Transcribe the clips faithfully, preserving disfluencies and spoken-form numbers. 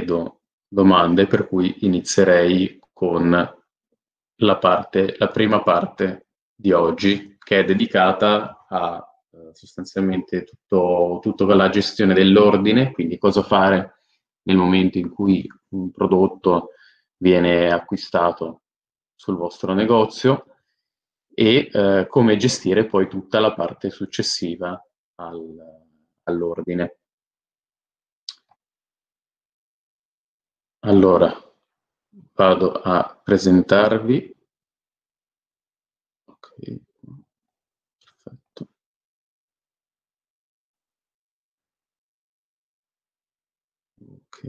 vedo domande, per cui inizierei con la parte, la prima parte di oggi, che è dedicata a eh, sostanzialmente tutto, tutto la gestione dell'ordine, quindi cosa fare nel momento in cui un prodotto viene acquistato sul vostro negozio e eh, come gestire poi tutta la parte successiva al, all'ordine. Allora, vado a presentarvi. Ok, perfetto. Ok.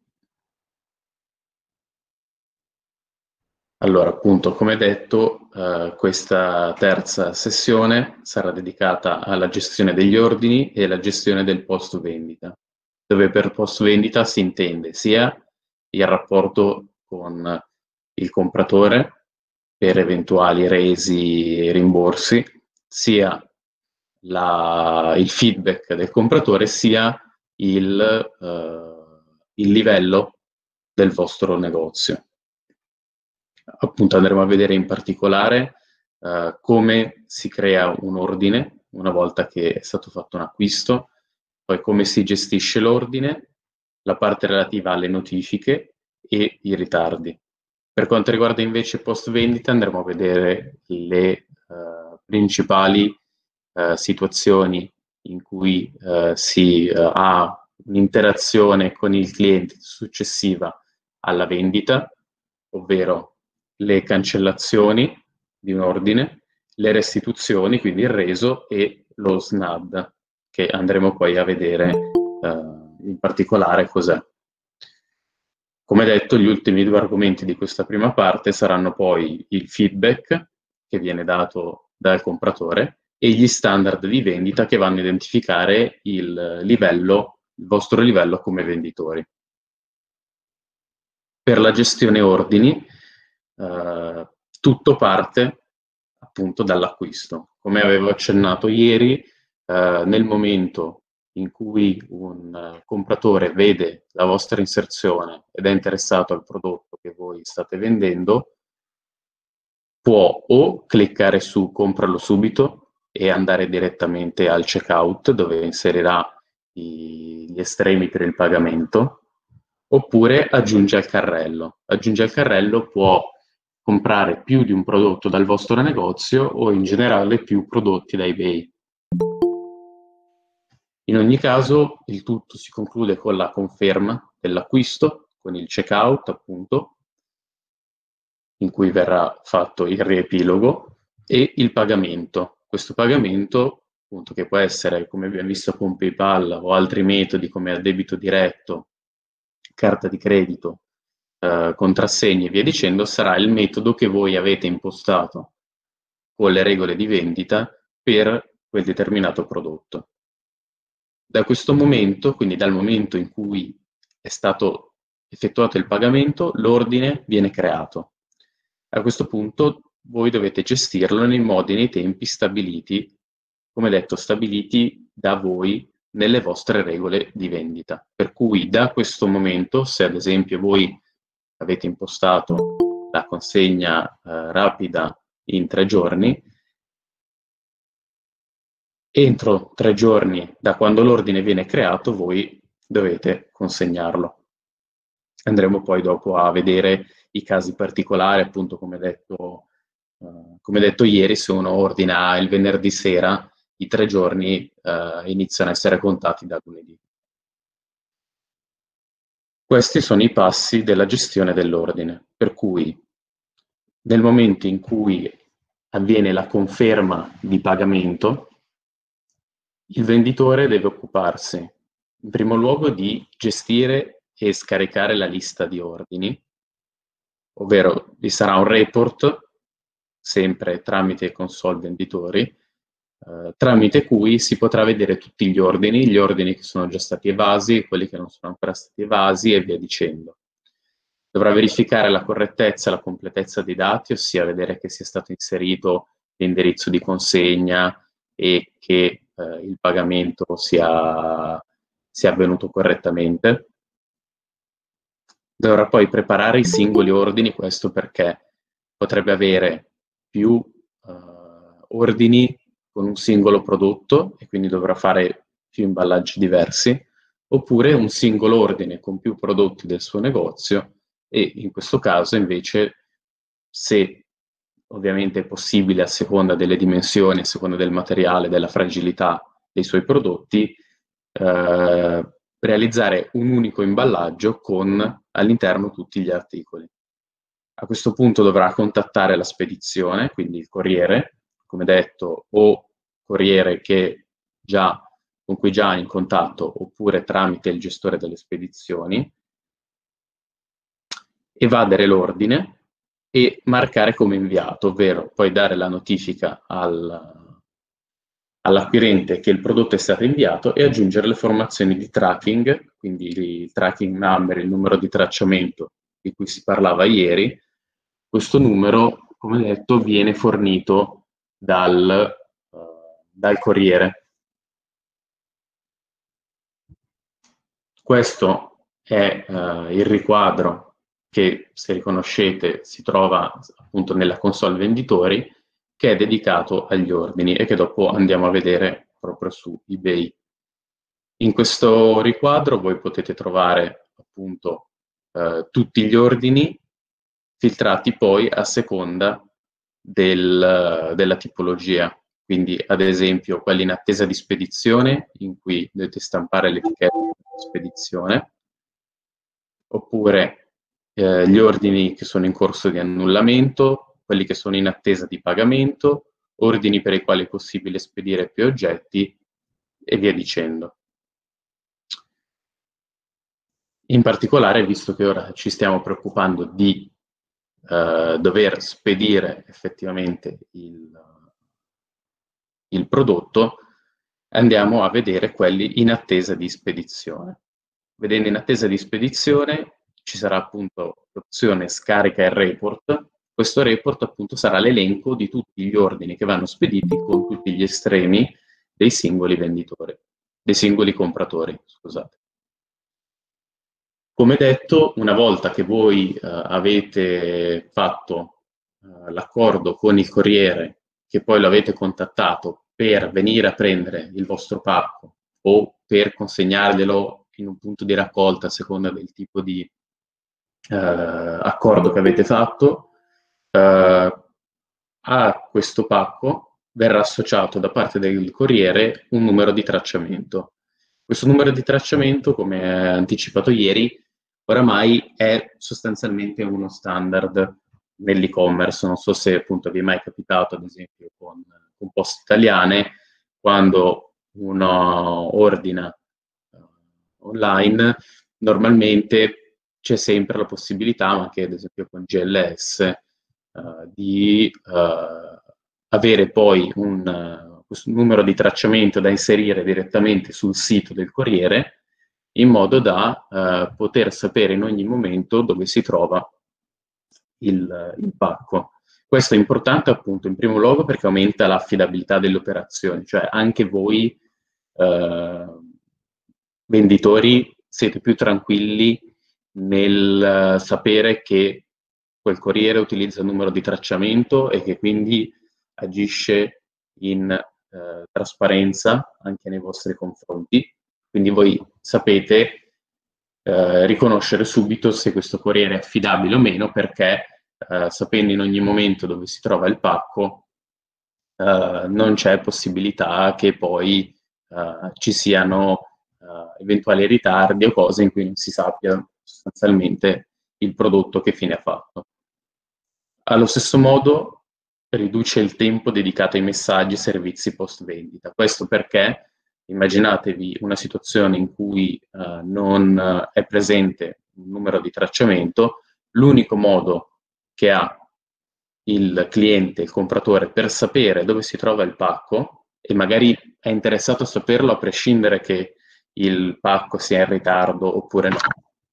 Allora, appunto, come detto, eh, questa terza sessione sarà dedicata alla gestione degli ordini e alla gestione del post vendita, dove per post vendita si intende sia il rapporto con il compratore per eventuali resi e rimborsi, sia la, il feedback del compratore, sia il, eh, il livello del vostro negozio. Appunto andremo a vedere in particolare eh, come si crea un ordine una volta che è stato fatto un acquisto, poi come si gestisce l'ordine, la parte relativa alle notifiche e i ritardi. Per quanto riguarda invece post vendita andremo a vedere le eh, principali eh, situazioni in cui eh, si eh, ha un'interazione con il cliente successiva alla vendita, ovvero le cancellazioni di un ordine, le restituzioni, quindi il reso, e lo S N A D, che andremo poi a vedere eh, in particolare cos'è. Come detto, gli ultimi due argomenti di questa prima parte saranno poi il feedback che viene dato dal compratore e gli standard di vendita che vanno a identificare il livello, il vostro livello come venditori. Per la gestione ordini, eh, tutto parte appunto dall'acquisto. Come avevo accennato ieri, eh, nel momento in cui un uh, compratore vede la vostra inserzione ed è interessato al prodotto che voi state vendendo, può o cliccare su compralo subito e andare direttamente al checkout dove inserirà i, gli estremi per il pagamento, oppure aggiunge al carrello. Aggiunge al carrello può comprare più di un prodotto dal vostro negozio o in generale più prodotti da eBay. In ogni caso, il tutto si conclude con la conferma dell'acquisto, con il checkout, appunto, in cui verrà fatto il riepilogo, e il pagamento. Questo pagamento, appunto, che può essere, come abbiamo visto con PayPal o altri metodi come a debito diretto, carta di credito, eh, contrassegni e via dicendo, sarà il metodo che voi avete impostato con le regole di vendita per quel determinato prodotto. Da questo momento, quindi dal momento in cui è stato effettuato il pagamento, l'ordine viene creato. A questo punto voi dovete gestirlo nei modi e nei tempi stabiliti, come detto, stabiliti da voi nelle vostre regole di vendita. Per cui da questo momento, se ad esempio voi avete impostato la consegna eh, rapida in tre giorni, entro tre giorni da quando l'ordine viene creato, voi dovete consegnarlo. Andremo poi dopo a vedere i casi particolari, appunto come detto, eh, come detto ieri, se uno ordina il venerdì sera, i tre giorni eh, iniziano a essere contati da lunedì. Questi sono i passi della gestione dell'ordine, per cui nel momento in cui avviene la conferma di pagamento, il venditore deve occuparsi in primo luogo di gestire e scaricare la lista di ordini, ovvero vi sarà un report, sempre tramite console venditori, eh, tramite cui si potrà vedere tutti gli ordini, gli ordini che sono già stati evasi, quelli che non sono ancora stati evasi e via dicendo. Dovrà verificare la correttezza e la completezza dei dati, ossia vedere che sia stato inserito l'indirizzo di consegna e che eh, il pagamento sia, sia avvenuto correttamente. dovrà poi preparare i singoli ordini, questo perché potrebbe avere più uh, ordini con un singolo prodotto e quindi dovrà fare più imballaggi diversi, oppure un singolo ordine con più prodotti del suo negozio e in questo caso invece, se ovviamente è possibile a seconda delle dimensioni, a seconda del materiale, della fragilità dei suoi prodotti, eh, realizzare un unico imballaggio con all'interno tutti gli articoli. A questo punto dovrà contattare la spedizione, quindi il corriere, come detto, o corriere che già, con cui già è in contatto, oppure tramite il gestore delle spedizioni, evadere l'ordine e marcare come inviato, ovvero poi dare la notifica al, all'acquirente che il prodotto è stato inviato e aggiungere le informazioni di tracking, quindi il tracking number, il numero di tracciamento di cui si parlava ieri. Questo numero, come detto, viene fornito dal, uh, dal corriere. Questo è uh, il riquadro che, se riconoscete, si trova appunto nella console venditori, che è dedicato agli ordini e che dopo andiamo a vedere proprio su eBay. In questo riquadro voi potete trovare appunto uh, tutti gli ordini filtrati poi a seconda del, della tipologia. Quindi, ad esempio, quelli in attesa di spedizione, in cui dovete stampare l'etichetta di spedizione, oppure eh, gli ordini che sono in corso di annullamento, quelli che sono in attesa di pagamento, ordini per i quali è possibile spedire più oggetti, e via dicendo. In particolare, visto che ora ci stiamo preoccupando di Uh, dover spedire effettivamente il, il prodotto, andiamo a vedere quelli in attesa di spedizione. Vedendo in attesa di spedizione ci sarà appunto l'opzione scarica il report. Questo report appunto sarà l'elenco di tutti gli ordini che vanno spediti con tutti gli estremi dei singoli venditori, dei singoli compratori, scusate. Come detto, una volta che voi uh, avete fatto uh, l'accordo con il corriere, che poi lo avete contattato per venire a prendere il vostro pacco o per consegnarglielo in un punto di raccolta a seconda del tipo di uh, accordo che avete fatto, a questo pacco verrà associato da parte del corriere un numero di tracciamento. Questo numero di tracciamento, come anticipato ieri, oramai è sostanzialmente uno standard nell'e-commerce. Non so se appunto vi è mai capitato, ad esempio, con, con Poste Italiane, quando uno ordina uh, online, normalmente c'è sempre la possibilità, ma anche ad esempio con G L S, uh, di uh, avere poi un, uh, un numero di tracciamento da inserire direttamente sul sito del corriere, in modo da uh, poter sapere in ogni momento dove si trova il, il pacco. Questo è importante appunto in primo luogo perché aumenta l'affidabilità delle operazioni, cioè anche voi uh, venditori siete più tranquilli nel uh, sapere che quel corriere utilizza il numero di tracciamento e che quindi agisce in uh, trasparenza anche nei vostri confronti. Quindi voi sapete eh, riconoscere subito se questo corriere è affidabile o meno, perché eh, sapendo in ogni momento dove si trova il pacco, eh, non c'è possibilità che poi eh, ci siano eh, eventuali ritardi o cose in cui non si sappia sostanzialmente il prodotto che fine ha fatto. Allo stesso modo riduce il tempo dedicato ai messaggi e servizi post vendita. Questo perché immaginatevi una situazione in cui uh, non uh, è presente un numero di tracciamento, l'unico modo che ha il cliente, il compratore, per sapere dove si trova il pacco, e magari è interessato a saperlo a prescindere che il pacco sia in ritardo oppure no,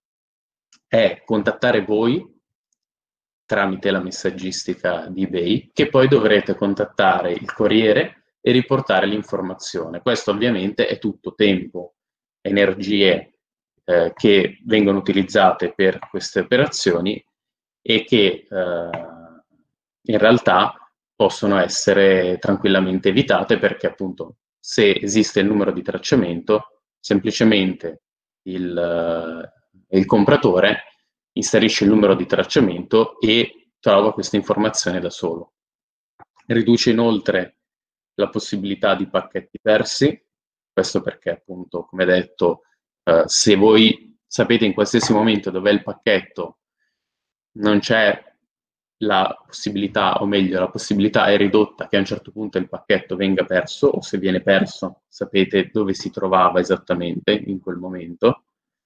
è contattare voi tramite la messaggistica di eBay, che poi dovrete contattare il corriere e riportare l'informazione. Questo ovviamente è tutto tempo, energie eh, che vengono utilizzate per queste operazioni e che eh, in realtà possono essere tranquillamente evitate, perché appunto se esiste il numero di tracciamento, semplicemente il, eh, il compratore inserisce il numero di tracciamento e trova questa informazione da solo. Riduce inoltre la possibilità di pacchetti persi, questo perché appunto, come detto, eh, se voi sapete in qualsiasi momento dov'è il pacchetto, non c'è la possibilità, o meglio, la possibilità è ridotta che a un certo punto il pacchetto venga perso, o se viene perso sapete dove si trovava esattamente in quel momento,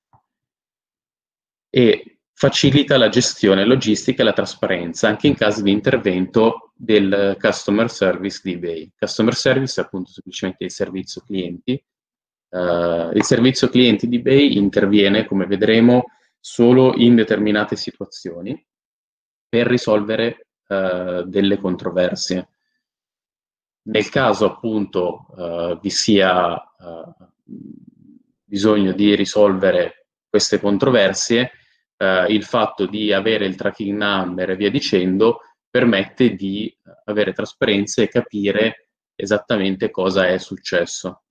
e facilita la gestione logistica e la trasparenza anche in caso di intervento del customer service di eBay. Customer service è appunto semplicemente il servizio clienti. Uh, il servizio clienti di eBay interviene, come vedremo, solo in determinate situazioni per risolvere uh, delle controversie. Nel caso appunto uh, vi sia uh, bisogno di risolvere queste controversie, uh, il fatto di avere il tracking number e via dicendo permette di avere trasparenza e capire esattamente cosa è successo.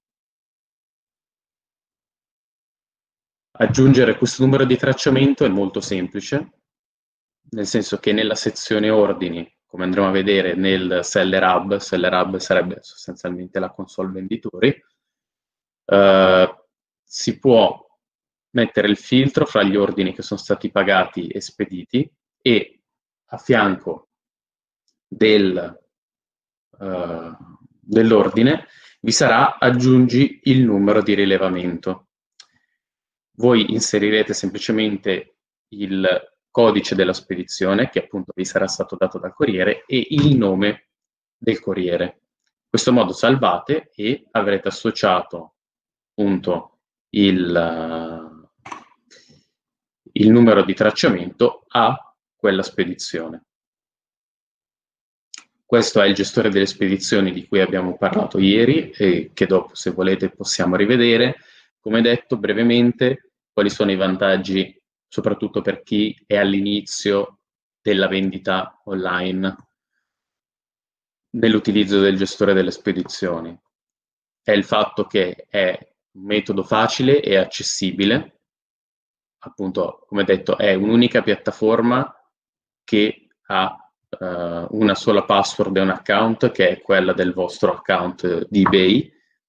Aggiungere questo numero di tracciamento è molto semplice, nel senso che nella sezione ordini, come andremo a vedere nel Seller Hub, Seller Hub sarebbe sostanzialmente la console venditori, eh, si può mettere il filtro fra gli ordini che sono stati pagati e spediti e a fianco del, eh, dell'ordine vi sarà aggiungi il numero di rilevamento. Voi inserirete semplicemente il codice della spedizione, che appunto vi sarà stato dato dal corriere, e il nome del corriere. In questo modo salvate e avrete associato appunto il, il numero di tracciamento a quella spedizione. Questo è il gestore delle spedizioni di cui abbiamo parlato ieri e che dopo, se volete, possiamo rivedere. Come detto brevemente, quali sono i vantaggi, soprattutto per chi è all'inizio della vendita online, nell'utilizzo del gestore delle spedizioni? È il fatto che è un metodo facile e accessibile, appunto, come detto, è un'unica piattaforma che ha Uh, una sola password e un account, che è quella del vostro account di eBay.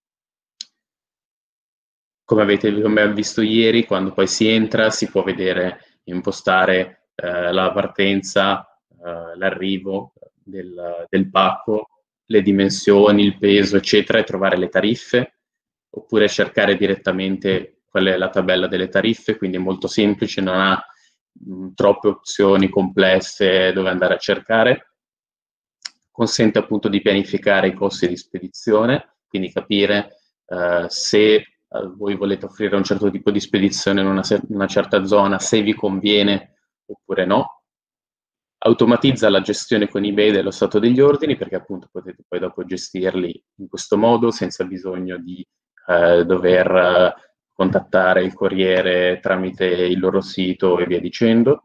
Come avete come visto ieri, quando poi si entra si può vedere, impostare uh, la partenza, uh, l'arrivo del, del pacco, le dimensioni, il peso, eccetera, e trovare le tariffe, oppure cercare direttamente qual è la tabella delle tariffe, quindi è molto semplice, non ha troppe opzioni complesse dove andare a cercare. Consente appunto di pianificare i costi di spedizione, quindi capire eh, se eh, voi volete offrire un certo tipo di spedizione in una, una certa zona, se vi conviene oppure no. Automatizza la gestione con eBay dello stato degli ordini, perché appunto potete poi dopo gestirli in questo modo senza bisogno di eh, dover eh, contattare il corriere tramite il loro sito e via dicendo.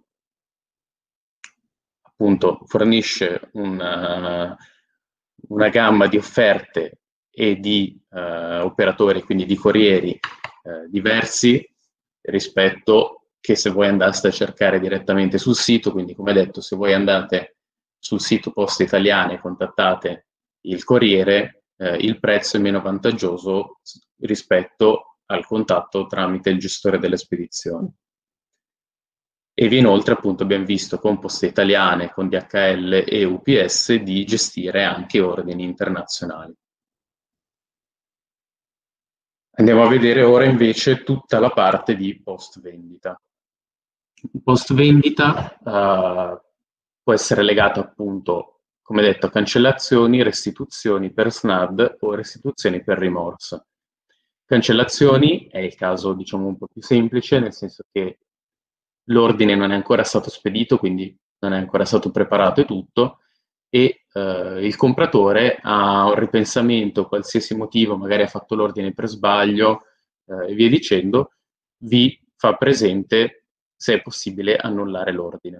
Appunto fornisce una, una gamma di offerte e di uh, operatori, quindi di corrieri uh, diversi rispetto che se voi andaste a cercare direttamente sul sito. Quindi, come detto, se voi andate sul sito Poste Italiane e contattate il corriere, eh, il prezzo è meno vantaggioso rispetto al contatto tramite il gestore delle spedizioni. E vi inoltre, appunto, abbiamo visto con Poste Italiane, con D H L e U P S di gestire anche ordini internazionali. Andiamo a vedere ora invece tutta la parte di post vendita. Post vendita uh, può essere legata appunto, come detto, a cancellazioni, restituzioni per S N A D o restituzioni per rimorso. Cancellazioni è il caso, diciamo, un po' più semplice, nel senso che l'ordine non è ancora stato spedito, quindi non è ancora stato preparato e tutto, e eh, il compratore ha un ripensamento, qualsiasi motivo, magari ha fatto l'ordine per sbaglio eh, e via dicendo, vi fa presente se è possibile annullare l'ordine.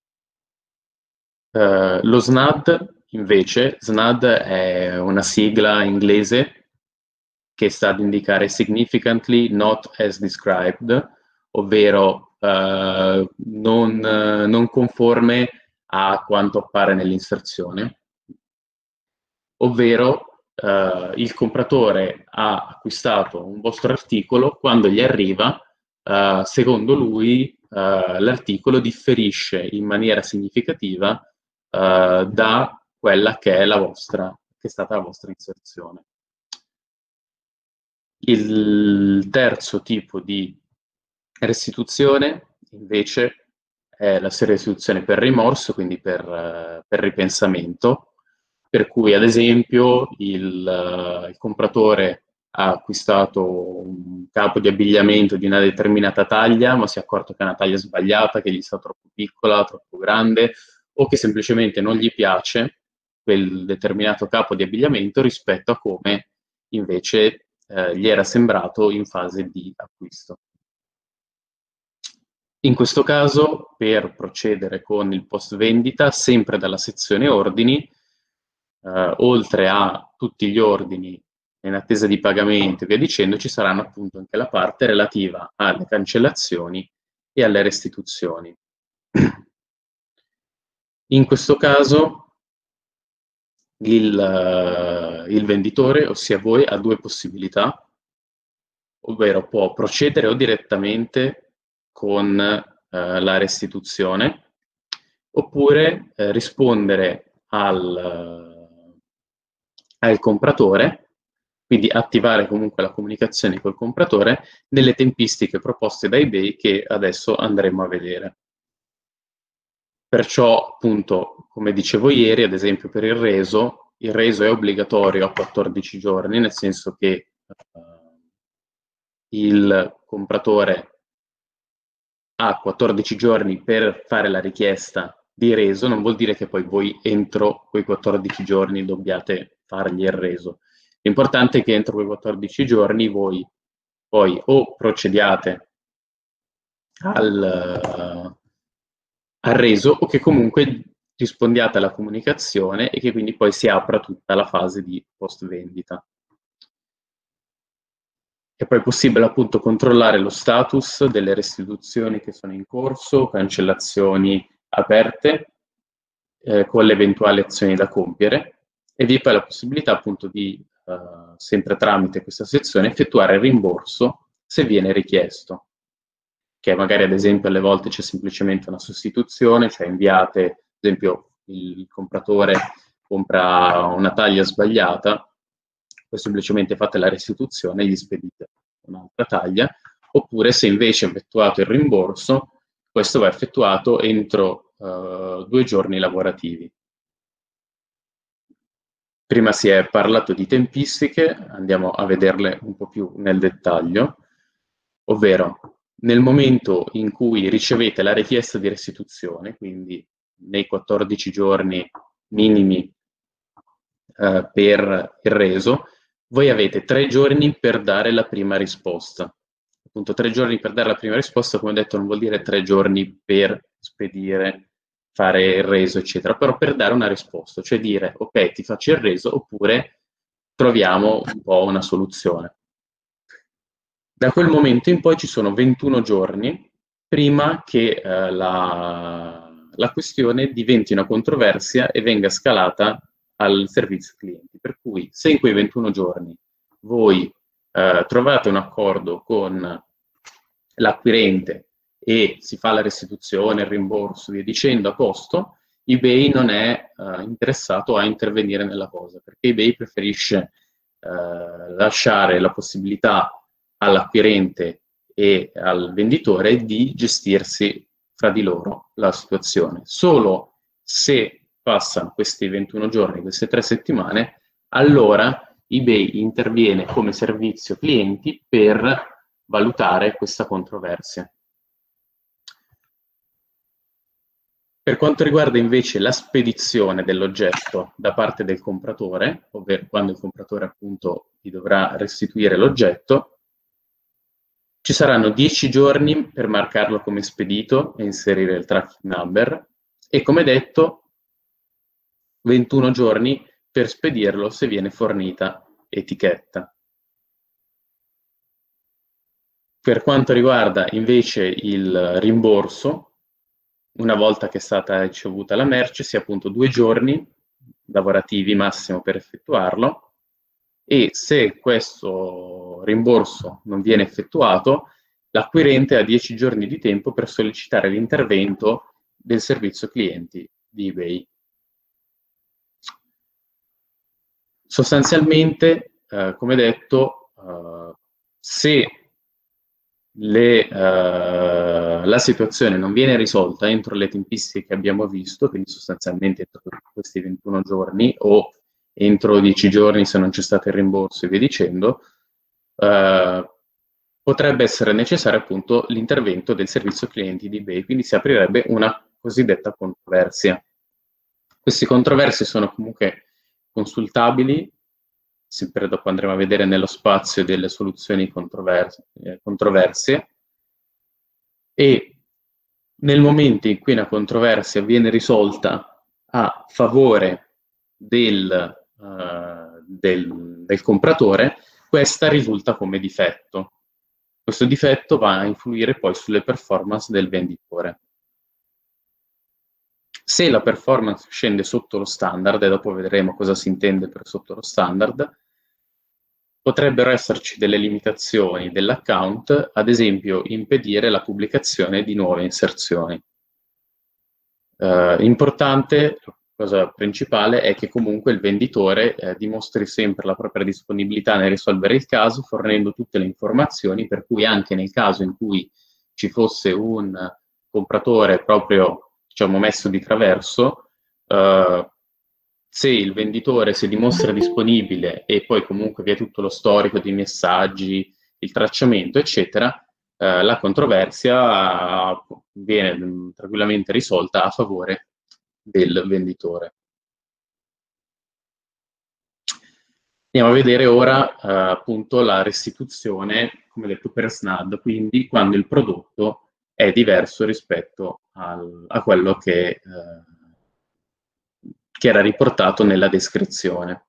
Uh, lo S N A D, invece, S N A D è una sigla inglese che sta ad indicare significantly not as described, ovvero uh, non, uh, non conforme a quanto appare nell'inserzione, ovvero uh, il compratore ha acquistato un vostro articolo, quando gli arriva, uh, secondo lui uh, l'articolo differisce in maniera significativa uh, da quella che è la vostra, che è stata la vostra inserzione. Il terzo tipo di restituzione, invece, è la restituzione per rimorso, quindi per, uh, per ripensamento, per cui, ad esempio, il, uh, il compratore ha acquistato un capo di abbigliamento di una determinata taglia, ma si è accorto che è una taglia sbagliata, che gli sta troppo piccola, troppo grande, o che semplicemente non gli piace quel determinato capo di abbigliamento rispetto a come invece eh, gli era sembrato in fase di acquisto. In questo caso, per procedere con il post vendita, sempre dalla sezione ordini, eh, oltre a tutti gli ordini in attesa di pagamento e via dicendo, ci saranno appunto anche la parte relativa alle cancellazioni e alle restituzioni. In questo caso il, uh, il venditore, ossia voi, ha due possibilità, ovvero può procedere o direttamente con uh, la restituzione, oppure uh, rispondere al, uh, al compratore, quindi attivare comunque la comunicazione col compratore nelle tempistiche proposte da eBay che adesso andremo a vedere. Perciò, appunto, come dicevo ieri, ad esempio per il reso, il reso è obbligatorio a quattordici giorni, nel senso che uh, il compratore ha quattordici giorni per fare la richiesta di reso, non vuol dire che poi voi entro quei quattordici giorni dobbiate fargli il reso. L'importante è che entro quei quattordici giorni voi poi o procediate al... Uh, al reso o che comunque rispondiate alla comunicazione e che quindi poi si apra tutta la fase di post vendita. È poi possibile appunto controllare lo status delle restituzioni che sono in corso, cancellazioni aperte, eh, con le eventuali azioni da compiere, e vi è poi la possibilità appunto di, eh, sempre tramite questa sezione, effettuare il rimborso se viene richiesto. Che magari ad esempio alle volte c'è semplicemente una sostituzione, cioè inviate, ad esempio il compratore compra una taglia sbagliata, poi semplicemente fate la restituzione e gli spedite un'altra taglia, oppure se invece effettuato il rimborso, questo va effettuato entro uh, due giorni lavorativi. Prima si è parlato di tempistiche, andiamo a vederle un po' più nel dettaglio, ovvero nel momento in cui ricevete la richiesta di restituzione, quindi nei quattordici giorni minimi eh, per il reso, voi avete tre giorni per dare la prima risposta. Appunto, tre giorni per dare la prima risposta, come ho detto, non vuol dire tre giorni per spedire, fare il reso, eccetera, però per dare una risposta, cioè dire, ok, ti faccio il reso, oppure troviamo un po' una soluzione. Da quel momento in poi ci sono ventuno giorni prima che eh, la, la questione diventi una controversia e venga scalata al servizio clienti. Per cui se in quei ventuno giorni voi eh, trovate un accordo con l'acquirente e si fa la restituzione, il rimborso, via dicendo, a posto, eBay non è eh, interessato a intervenire nella cosa, perché eBay preferisce eh, lasciare la possibilità all'acquirente e al venditore di gestirsi fra di loro la situazione. Solo se passano questi ventuno giorni, queste tre settimane, allora eBay interviene come servizio clienti per valutare questa controversia. Per quanto riguarda invece la spedizione dell'oggetto da parte del compratore, ovvero quando il compratore appunto vi dovrà restituire l'oggetto, Ci saranno dieci giorni per marcarlo come spedito e inserire il tracking number e, come detto, ventuno giorni per spedirlo se viene fornita etichetta. Per quanto riguarda invece il rimborso, una volta che è stata ricevuta la merce, si ha appunto due giorni lavorativi massimo per effettuarlo, e se questo rimborso non viene effettuato, l'acquirente ha dieci giorni di tempo per sollecitare l'intervento del servizio clienti di eBay. Sostanzialmente, eh, come detto, eh, se le, eh, la situazione non viene risolta entro le tempistiche che abbiamo visto, quindi sostanzialmente entro questi ventuno giorni o entro dieci giorni se non c'è stato il rimborso e via dicendo, eh, potrebbe essere necessario appunto l'intervento del servizio clienti di eBay, quindi si aprirebbe una cosiddetta controversia. Queste controversie sono comunque consultabili, sempre dopo andremo a vedere nello spazio delle soluzioni controverse, eh, controversie, e nel momento in cui una controversia viene risolta a favore del, uh, del, del compratore, questa risulta come difetto. Questo difetto va a influire poi sulle performance del venditore. Se la performance scende sotto lo standard, e dopo vedremo cosa si intende per sotto lo standard, potrebbero esserci delle limitazioni dell'account, ad esempio impedire la pubblicazione di nuove inserzioni. Eh, importante, la cosa principale è che comunque il venditore eh, dimostri sempre la propria disponibilità nel risolvere il caso, fornendo tutte le informazioni, per cui anche nel caso in cui ci fosse un compratore proprio, diciamo, messo di traverso, eh, se il venditore si dimostra disponibile e poi comunque che tutto lo storico di messaggi, il tracciamento, eccetera, eh, la controversia viene mh, tranquillamente risolta a favore del venditore. Andiamo a vedere ora eh, appunto la restituzione, come detto, per S N A D, quindi quando il prodotto è diverso rispetto al, a quello che, eh, che era riportato nella descrizione.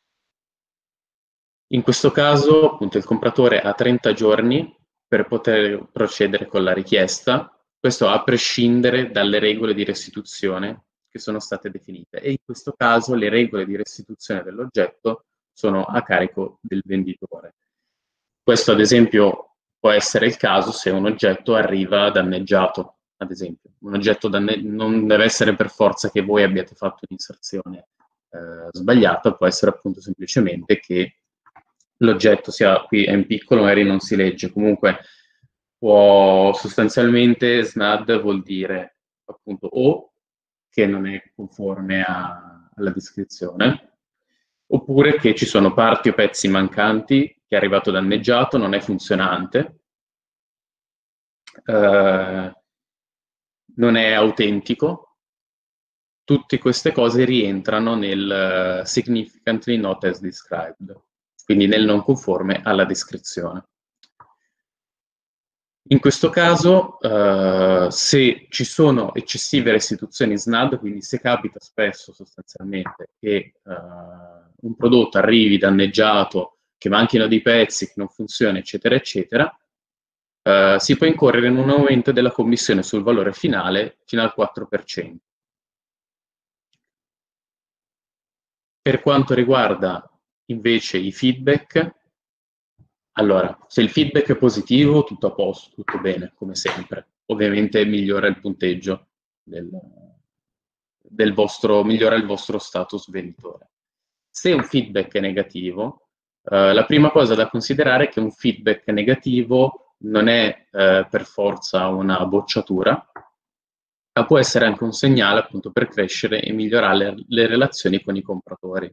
In questo caso, appunto, il compratore ha trenta giorni per poter procedere con la richiesta, questo a prescindere dalle regole di restituzione che sono state definite, e in questo caso le regole di restituzione dell'oggetto sono a carico del venditore. Questo, ad esempio, può essere il caso se un oggetto arriva danneggiato, ad esempio. Un oggetto danne- non deve essere per forza che voi abbiate fatto un'inserzione eh, sbagliata, può essere appunto semplicemente che l'oggetto sia qui è in piccolo, magari non si legge. Comunque può sostanzialmente S N A D vuol dire appunto o che non è conforme a, alla descrizione, oppure che ci sono parti o pezzi mancanti, che è arrivato danneggiato, non è funzionante, eh, non è autentico. Tutte queste cose rientrano nel uh, significantly not as described, quindi nel non conforme alla descrizione. In questo caso, uh, se ci sono eccessive restituzioni S N A D, quindi se capita spesso sostanzialmente che uh, un prodotto arrivi danneggiato, che manchino dei pezzi, che non funziona, eccetera, eccetera, uh, si può incorrere in un aumento della commissione sul valore finale fino al quattro per cento. Per quanto riguarda invece i feedback, allora, se il feedback è positivo, tutto a posto, tutto bene, come sempre. Ovviamente migliora il punteggio del, del vostro, migliora il vostro status venditore. Se un feedback è negativo, eh, la prima cosa da considerare è che un feedback negativo non è eh, per forza una bocciatura, ma può essere anche un segnale appunto per crescere e migliorare le, le relazioni con i compratori.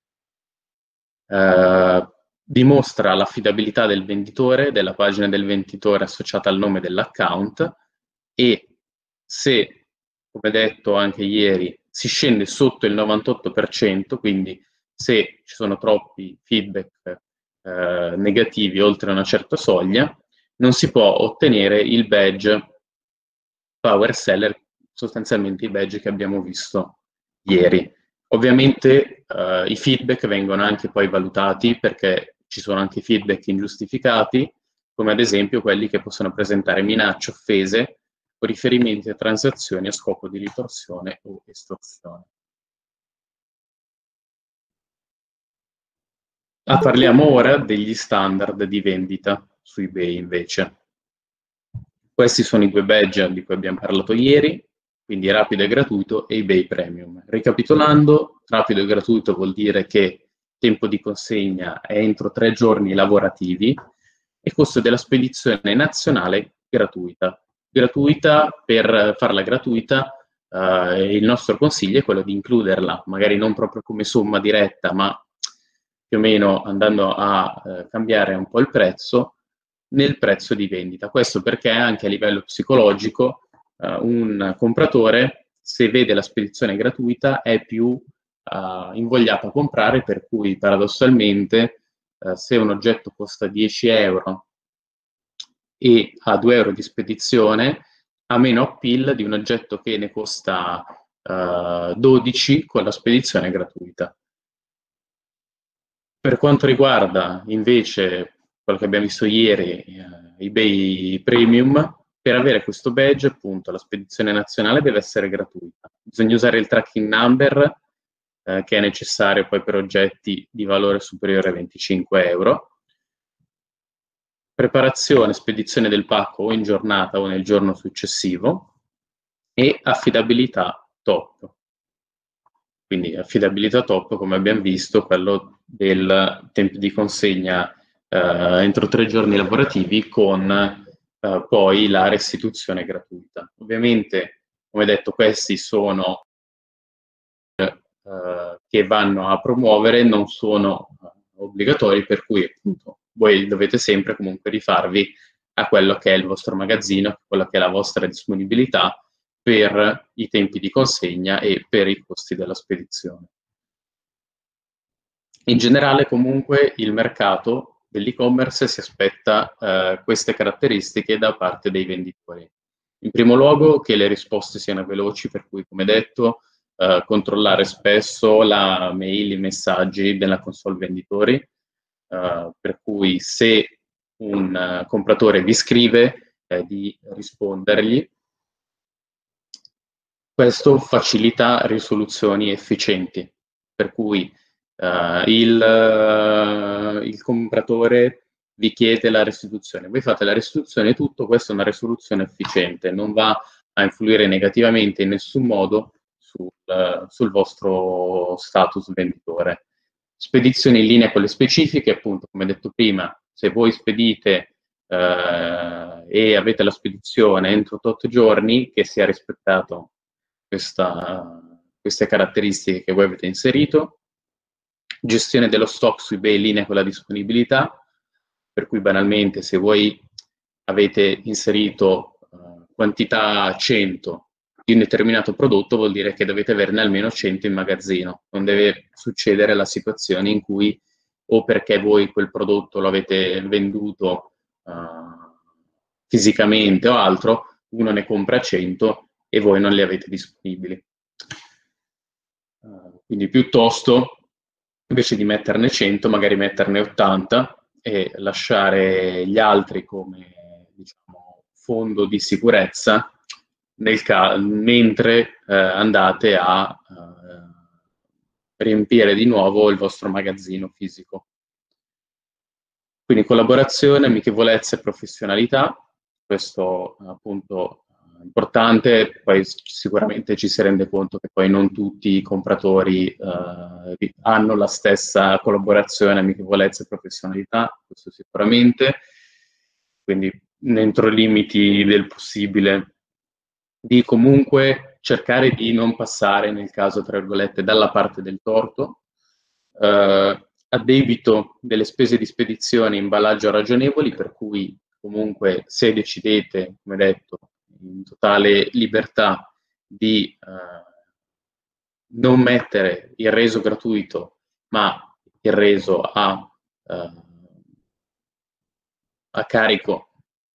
Eh, dimostra l'affidabilità del venditore, della pagina del venditore associata al nome dell'account, e se, come detto anche ieri, si scende sotto il novantotto per cento, quindi se ci sono troppi feedback eh, negativi oltre una certa soglia, non si può ottenere il badge Power Seller, sostanzialmente i badge che abbiamo visto ieri. Ovviamente eh, i feedback vengono anche poi valutati, perché ci sono anche feedback ingiustificati, come ad esempio quelli che possono presentare minacce, offese o riferimenti a transazioni a scopo di ritorsione o estorsione. Ah, parliamo ora degli standard di vendita su eBay invece. Questi sono i due badge di cui abbiamo parlato ieri, quindi rapido e gratuito e eBay Premium. Ricapitolando, rapido e gratuito vuol dire che tempo di consegna è entro tre giorni lavorativi e costo della spedizione nazionale gratuita. Gratuita, per farla gratuita, eh, il nostro consiglio è quello di includerla, magari non proprio come somma diretta, ma più o meno andando a eh, cambiare un po' il prezzo, nel prezzo di vendita. Questo perché anche a livello psicologico eh, un compratore, se vede la spedizione gratuita, è più eh, invogliato a comprare, per cui paradossalmente eh, se un oggetto costa dieci euro e ha due euro di spedizione, ha meno appeal di un oggetto che ne costa eh, dodici con la spedizione gratuita. Per quanto riguarda invece quello che abbiamo visto ieri, eh, eBay Premium, per avere questo badge, appunto, la spedizione nazionale deve essere gratuita. Bisogna usare il tracking number, eh, che è necessario poi per oggetti di valore superiore a venticinque euro. Preparazione, spedizione del pacco o in giornata o nel giorno successivo, e affidabilità top. Quindi affidabilità top, come abbiamo visto, quello del tempo di consegna eh, entro tre giorni lavorativi con eh, poi la restituzione gratuita. Ovviamente, come detto, questi sono eh, che vanno a promuovere, non sono obbligatori, per cui appunto voi dovete sempre comunque rifarvi a quello che è il vostro magazzino, quella che è la vostra disponibilità per i tempi di consegna e per i costi della spedizione. In generale, comunque, il mercato dell'e-commerce si aspetta eh, queste caratteristiche da parte dei venditori. In primo luogo, che le risposte siano veloci, per cui, come detto, eh, controllare spesso la mail, i messaggi della console venditori, eh, per cui se un uh, compratore vi scrive, eh, di rispondergli. Questo facilita risoluzioni efficienti, per cui uh, il, uh, il compratore vi chiede la restituzione, voi fate la restituzione e tutto, questa è una risoluzione efficiente, non va a influire negativamente in nessun modo sul, uh, sul vostro status venditore. Spedizioni in linea con le specifiche, appunto, come detto prima, se voi spedite uh, e avete la spedizione entro otto giorni, che sia rispettato questa, queste caratteristiche che voi avete inserito. Gestione dello stock su eBay in linea con la disponibilità, per cui banalmente se voi avete inserito uh, quantità cento di un determinato prodotto, vuol dire che dovete averne almeno cento in magazzino. Non deve succedere la situazione in cui, o perché voi quel prodotto lo avete venduto uh, fisicamente o altro, uno ne compra cento e voi non li avete disponibili. Uh, quindi piuttosto, invece di metterne cento, magari metterne ottanta e lasciare gli altri come, diciamo, fondo di sicurezza nel mentre eh, andate a eh, riempire di nuovo il vostro magazzino fisico. Quindi collaborazione, amichevolezza e professionalità, questo appunto è importante, poi sicuramente ci si rende conto che poi non tutti i compratori eh, hanno la stessa collaborazione, amichevolezza e professionalità, questo sicuramente, quindi entro i limiti del possibile, di comunque cercare di non passare, nel caso, tra virgolette, dalla parte del torto, eh, a debito delle spese di spedizione e imballaggio ragionevoli, per cui comunque se decidete, come detto, in totale libertà di eh, non mettere il reso gratuito, ma il reso a, eh, a carico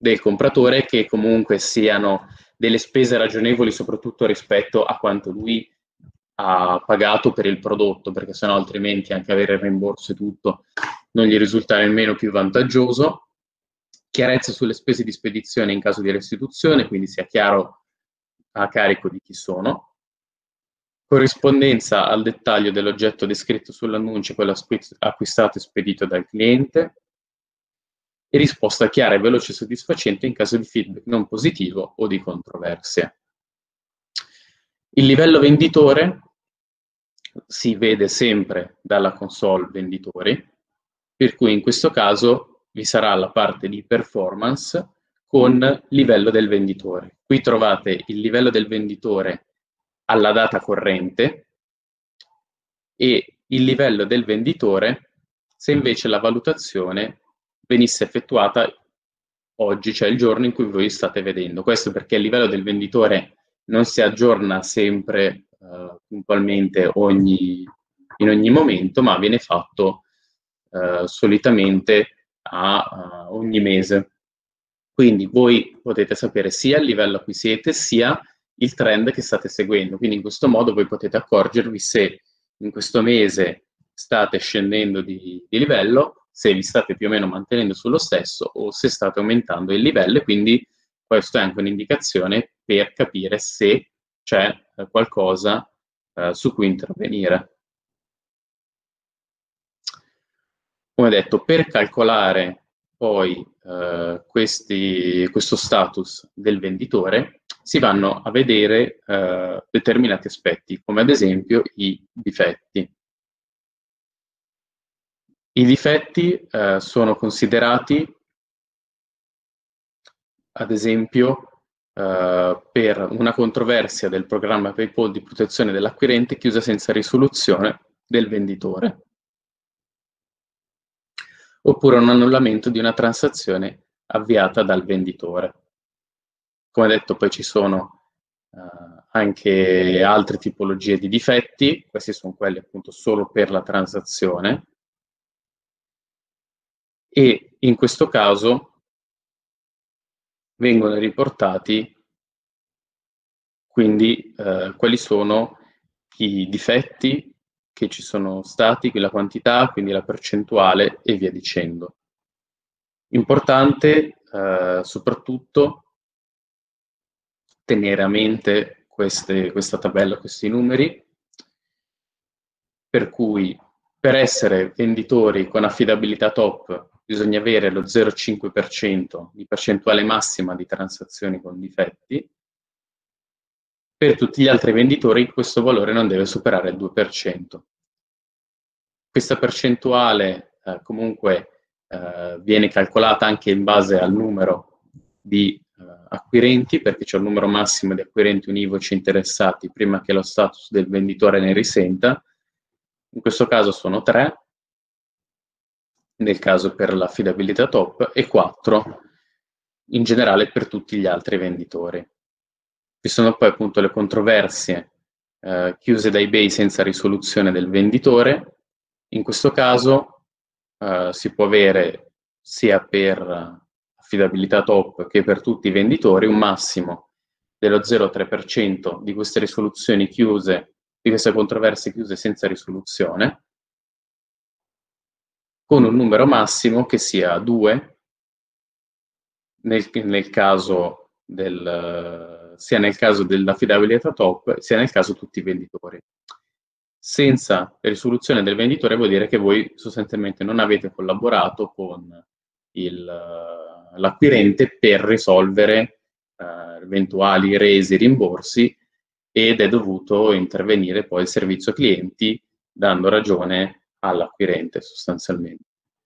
del compratore che comunque siano delle spese ragionevoli, soprattutto rispetto a quanto lui ha pagato per il prodotto, perché sennò altrimenti anche avere il rimborso e tutto non gli risulta nemmeno più vantaggioso. Chiarezza sulle spese di spedizione in caso di restituzione, quindi sia chiaro a carico di chi sono. Corrispondenza al dettaglio dell'oggetto descritto sull'annuncio, quello acquistato e spedito dal cliente. E risposta chiara e veloce e soddisfacente in caso di feedback non positivo o di controversia. Il livello venditore si vede sempre dalla console venditori, per cui in questo caso vi sarà la parte di performance con livello del venditore. Qui trovate il livello del venditore alla data corrente e il livello del venditore se invece la valutazione venisse effettuata oggi, cioè il giorno in cui voi state vedendo. Questo perché il livello del venditore non si aggiorna sempre uh, puntualmente ogni, in ogni momento, ma viene fatto uh, solitamente a uh, ogni mese. Quindi voi potete sapere sia il livello a cui siete, sia il trend che state seguendo. Quindi in questo modo voi potete accorgervi se in questo mese state scendendo di, di livello, se vi state più o meno mantenendo sullo stesso o se state aumentando il livello, e quindi questa è anche un'indicazione per capire se c'è eh, qualcosa eh, su cui intervenire. Come detto, per calcolare poi eh, questi, questo status del venditore si vanno a vedere eh, determinati aspetti, come ad esempio i difetti. I difetti eh, sono considerati, ad esempio, eh, per una controversia del programma PayPal di protezione dell'acquirente chiusa senza risoluzione del venditore, oppure un annullamento di una transazione avviata dal venditore. Come detto, poi ci sono eh, anche altre tipologie di difetti, questi sono quelli appunto solo per la transazione, e in questo caso vengono riportati quindi eh, quali sono i difetti che ci sono stati, la quantità, quindi la percentuale e via dicendo. Importante eh, soprattutto tenere a mente queste, questa tabella, questi numeri, per cui per essere venditori con affidabilità top bisogna avere lo zero virgola cinque per cento di percentuale massima di transazioni con difetti. Per tutti gli altri venditori questo valore non deve superare il due per cento. Questa percentuale eh, comunque eh, viene calcolata anche in base al numero di eh, acquirenti, perché c'è un numero massimo di acquirenti univoci interessati prima che lo status del venditore ne risenta. In questo caso sono tre, nel caso per l'affidabilità top, e quattro in generale per tutti gli altri venditori. Ci sono poi appunto le controversie eh, chiuse da eBay senza risoluzione del venditore. In questo caso eh, si può avere sia per affidabilità top che per tutti i venditori un massimo dello zero virgola tre per cento di queste risoluzioni chiuse, di queste controversie chiuse senza risoluzione, con un numero massimo che sia due nel, nel caso del, sia nel caso dell'affidabilità top, sia nel caso tutti i venditori. Senza risoluzione del venditore vuol dire che voi sostanzialmente non avete collaborato con l'acquirente per risolvere eh, eventuali resi, rimborsi, ed è dovuto intervenire poi il servizio clienti dando ragione all'acquirente sostanzialmente.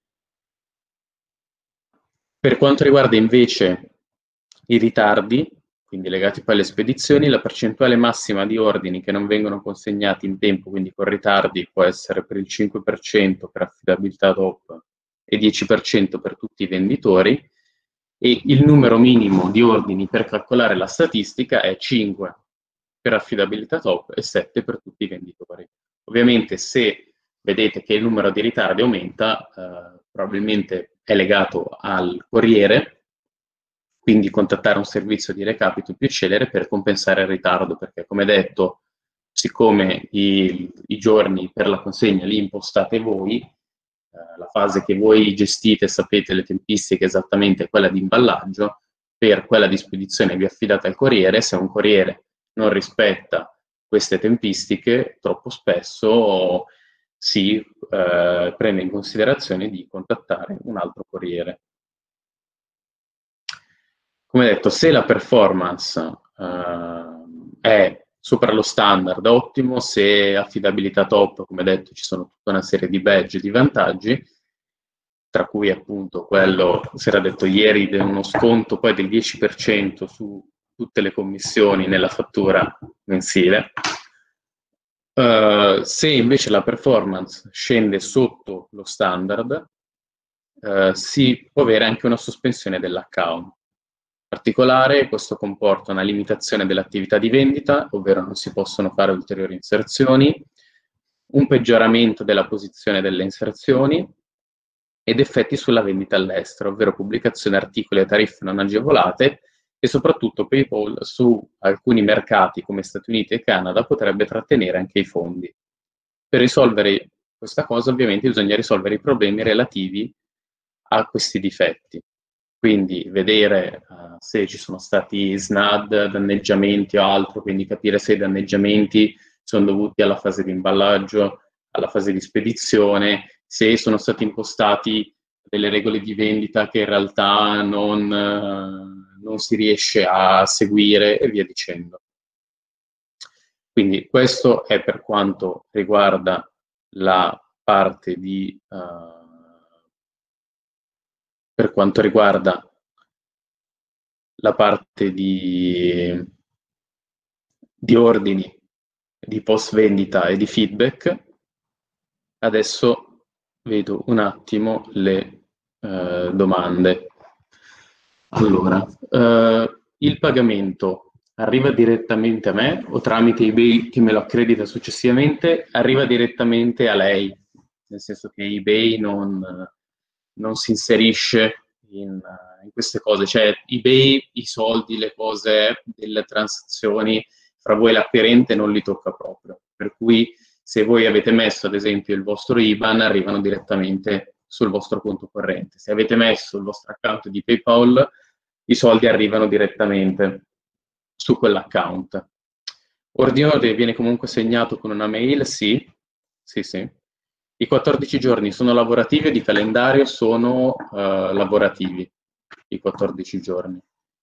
Per quanto riguarda invece i ritardi, quindi legati poi alle spedizioni, la percentuale massima di ordini che non vengono consegnati in tempo, quindi con ritardi, può essere per il cinque per cento per affidabilità top e dieci per cento per tutti i venditori, e il numero minimo di ordini per calcolare la statistica è cinque per affidabilità top e sette per tutti i venditori. Ovviamente se vedete che il numero di ritardi aumenta, eh, probabilmente è legato al corriere, quindi contattare un servizio di recapito più celere per compensare il ritardo, perché come detto, siccome i, i giorni per la consegna li impostate voi, eh, la fase che voi gestite, sapete le tempistiche esattamente è quella di imballaggio, per quella di spedizione vi affidate al corriere. Se un corriere non rispetta queste tempistiche, troppo spesso si eh, prende in considerazione di contattare un altro corriere. Come detto, se la performance eh, è sopra lo standard, ottimo. Se affidabilità top, come detto, ci sono tutta una serie di badge e di vantaggi, tra cui appunto quello, si era detto ieri, di uno sconto poi del dieci per cento su tutte le commissioni nella fattura mensile. Uh, se invece la performance scende sotto lo standard, uh, si può avere anche una sospensione dell'account. In particolare, questo comporta una limitazione dell'attività di vendita, ovvero non si possono fare ulteriori inserzioni, un peggioramento della posizione delle inserzioni ed effetti sulla vendita all'estero, ovvero pubblicazione articoli a tariffe non agevolate, e soprattutto PayPal su alcuni mercati come Stati Uniti e Canada potrebbe trattenere anche i fondi. Per risolvere questa cosa ovviamente bisogna risolvere i problemi relativi a questi difetti, quindi vedere uh, se ci sono stati S N A D, danneggiamenti o altro, quindi capire se i danneggiamenti sono dovuti alla fase di imballaggio, alla fase di spedizione, se sono stati impostati delle regole di vendita che in realtà non, uh, non si riesce a seguire e via dicendo. Quindi questo è per quanto riguarda la parte di uh, per quanto riguarda la parte di, di ordini, di post vendita e di feedback. Adesso vedo un attimo le uh, domande. Allora, uh, il pagamento arriva direttamente a me o tramite eBay che me lo accredita successivamente arriva direttamente a lei? Nel senso che eBay non, non si inserisce in, in queste cose, cioè eBay i soldi, le cose delle transazioni fra voi e l'acquirente non li tocca proprio, per cui se voi avete messo ad esempio il vostro I B A N arrivano direttamente sul vostro conto corrente, se avete messo il vostro account di PayPal i soldi arrivano direttamente su quell'account. Ordine viene comunque segnato con una mail? Sì, sì, sì. I quattordici giorni sono lavorativi o di calendario? Sono uh, lavorativi, i quattordici giorni.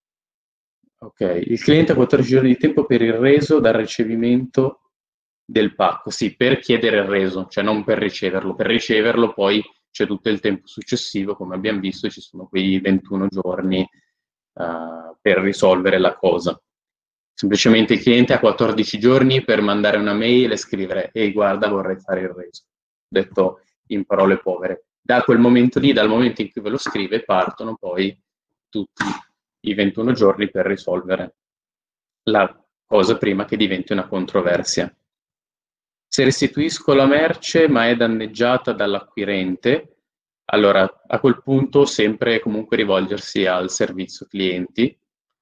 Ok, il cliente ha quattordici giorni di tempo per il reso dal ricevimento del pacco. Sì, per chiedere il reso, cioè non per riceverlo. Per riceverlo poi c'è tutto il tempo successivo, come abbiamo visto, ci sono quei ventuno giorni uh, per risolvere la cosa. Semplicemente il cliente ha quattordici giorni per mandare una mail e scrivere ehi guarda vorrei fare il reso, detto in parole povere. Da quel momento lì, dal momento in cui ve lo scrive, partono poi tutti i ventuno giorni per risolvere la cosa prima che diventi una controversia. Se restituisco la merce ma è danneggiata dall'acquirente, allora a quel punto sempre comunque rivolgersi al servizio clienti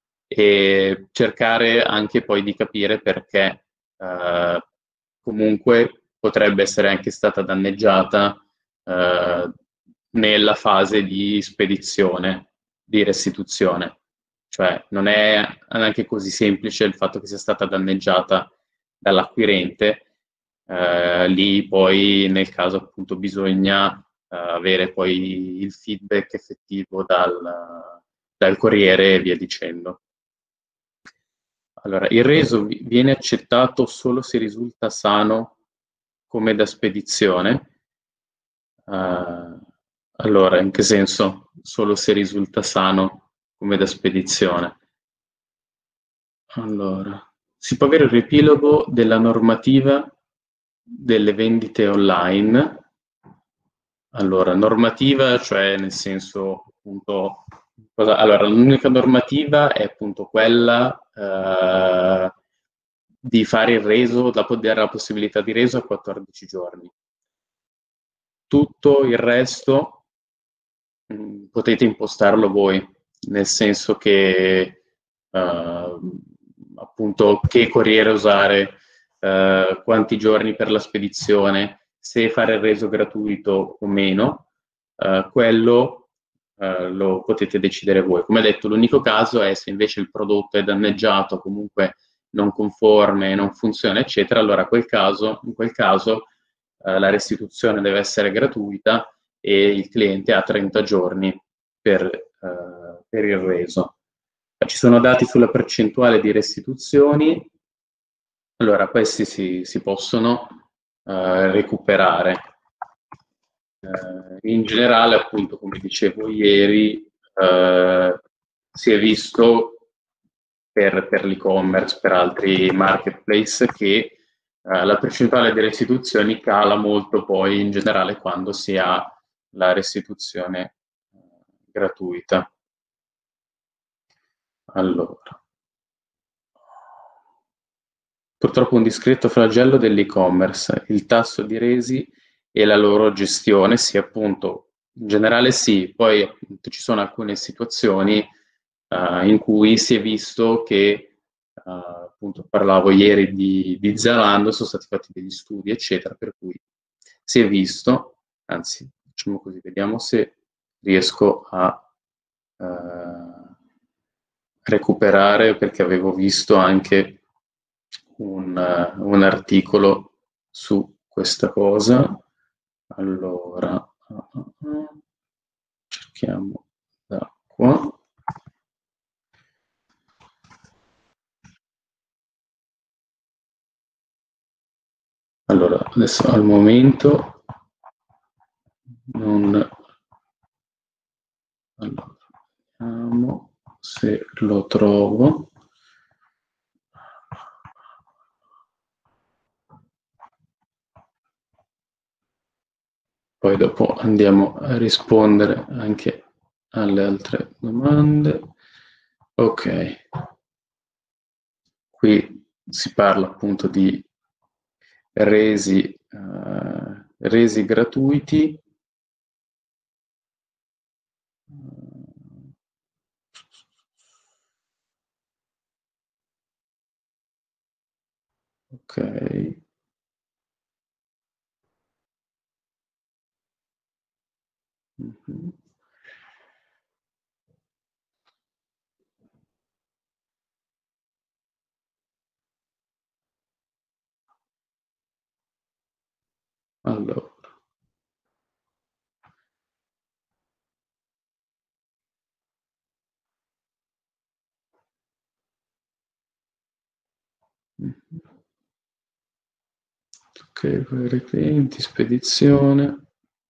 e cercare anche poi di capire perché eh, comunque potrebbe essere anche stata danneggiata eh, nella fase di spedizione, di restituzione. Cioè non è neanche così semplice il fatto che sia stata danneggiata dall'acquirente, eh, lì poi nel caso appunto bisogna eh, avere poi il feedback effettivo dal, dal corriere e via dicendo. Allora, il reso viene accettato solo se risulta sano come da spedizione? Uh, allora, in che senso? Solo se risulta sano come da spedizione? Allora, si può avere un riepilogo della normativa delle vendite online. Allora, normativa, cioè nel senso appunto, cosa, allora l'unica normativa è appunto quella eh, di fare il reso, da dare la possibilità di reso a quattordici giorni. Tutto il resto mh, potete impostarlo voi, nel senso che uh, appunto che corriere usare, uh, quanti giorni per la spedizione, se fare il reso gratuito o meno, uh, quello uh, lo potete decidere voi. Come detto, l'unico caso è se invece il prodotto è danneggiato, comunque non conforme, non funziona, eccetera, allora quel caso, in quel caso uh, la restituzione deve essere gratuita e il cliente ha trenta giorni per, uh, per il reso. Ci sono dati sulla percentuale di restituzioni, allora questi si, si possono uh, recuperare. Uh, in generale, appunto, come dicevo ieri, uh, si è visto per, per l'e-commerce, per altri marketplace, che uh, la percentuale di restituzioni cala molto poi in generale quando si ha la restituzione uh, gratuita. Allora, purtroppo un discreto flagello dell'e-commerce, il tasso di resi e la loro gestione, sì, appunto, in generale sì, poi appunto, ci sono alcune situazioni uh, in cui si è visto che, uh, appunto, parlavo ieri di, di Zalando, sono stati fatti degli studi, eccetera, per cui si è visto, anzi, facciamo così, vediamo se riesco a uh, recuperare, perché avevo visto anche un, uh, un articolo su questa cosa. Allora, uh, uh, uh, cerchiamo da qua. Allora, adesso al momento non... Allora, vediamo se lo trovo. Poi dopo andiamo a rispondere anche alle altre domande. Ok. Qui si parla appunto di resi, uh, resi gratuiti. Ok. Mm-hmm. Allora. Mm-hmm. Ok, poi clienti, spedizione.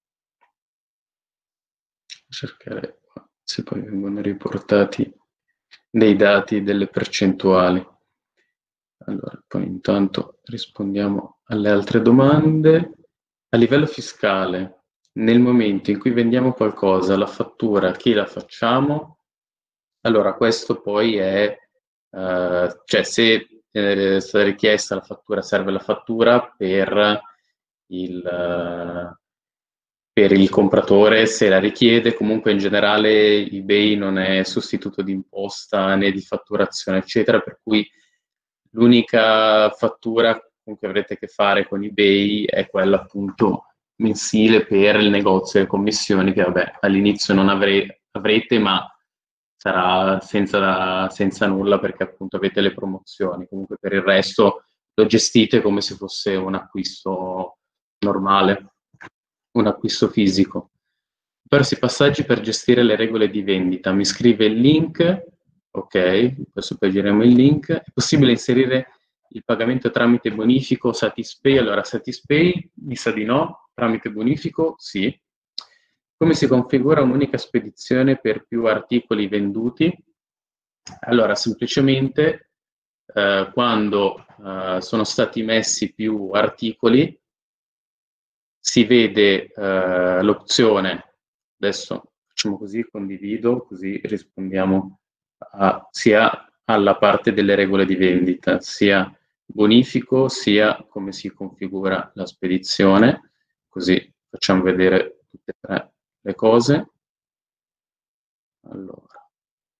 Cercare se poi vengono riportati dei dati, delle percentuali. Allora, poi intanto rispondiamo alle altre domande. A livello fiscale, nel momento in cui vendiamo qualcosa, la fattura, chi la facciamo? Allora, questo poi è, eh, cioè se eh, è stata richiesta la fattura, serve la fattura per il, eh, per il compratore, se la richiede. Comunque in generale eBay non è sostituto di imposta né di fatturazione, eccetera, per cui l'unica fattura con cui avrete a che fare con eBay è quella appunto mensile per il negozio e le commissioni, che vabbè all'inizio non avre- avrete, ma sarà senza, senza nulla perché appunto avete le promozioni. Comunque per il resto lo gestite come se fosse un acquisto normale, un acquisto fisico. Diversi passaggi per gestire le regole di vendita. Mi scrive il link, ok, adesso poi giriamo il link. È possibile inserire il pagamento tramite bonifico Satispay? Allora, Satispay mi sa di no, tramite bonifico sì. Come si configura un'unica spedizione per più articoli venduti? Allora, semplicemente eh, quando eh, sono stati messi più articoli, si vede eh, l'opzione, adesso facciamo così, condivido, così rispondiamo a, sia alla parte delle regole di vendita, sia bonifico, sia come si configura la spedizione, così facciamo vedere tutte e tre le cose. Allora,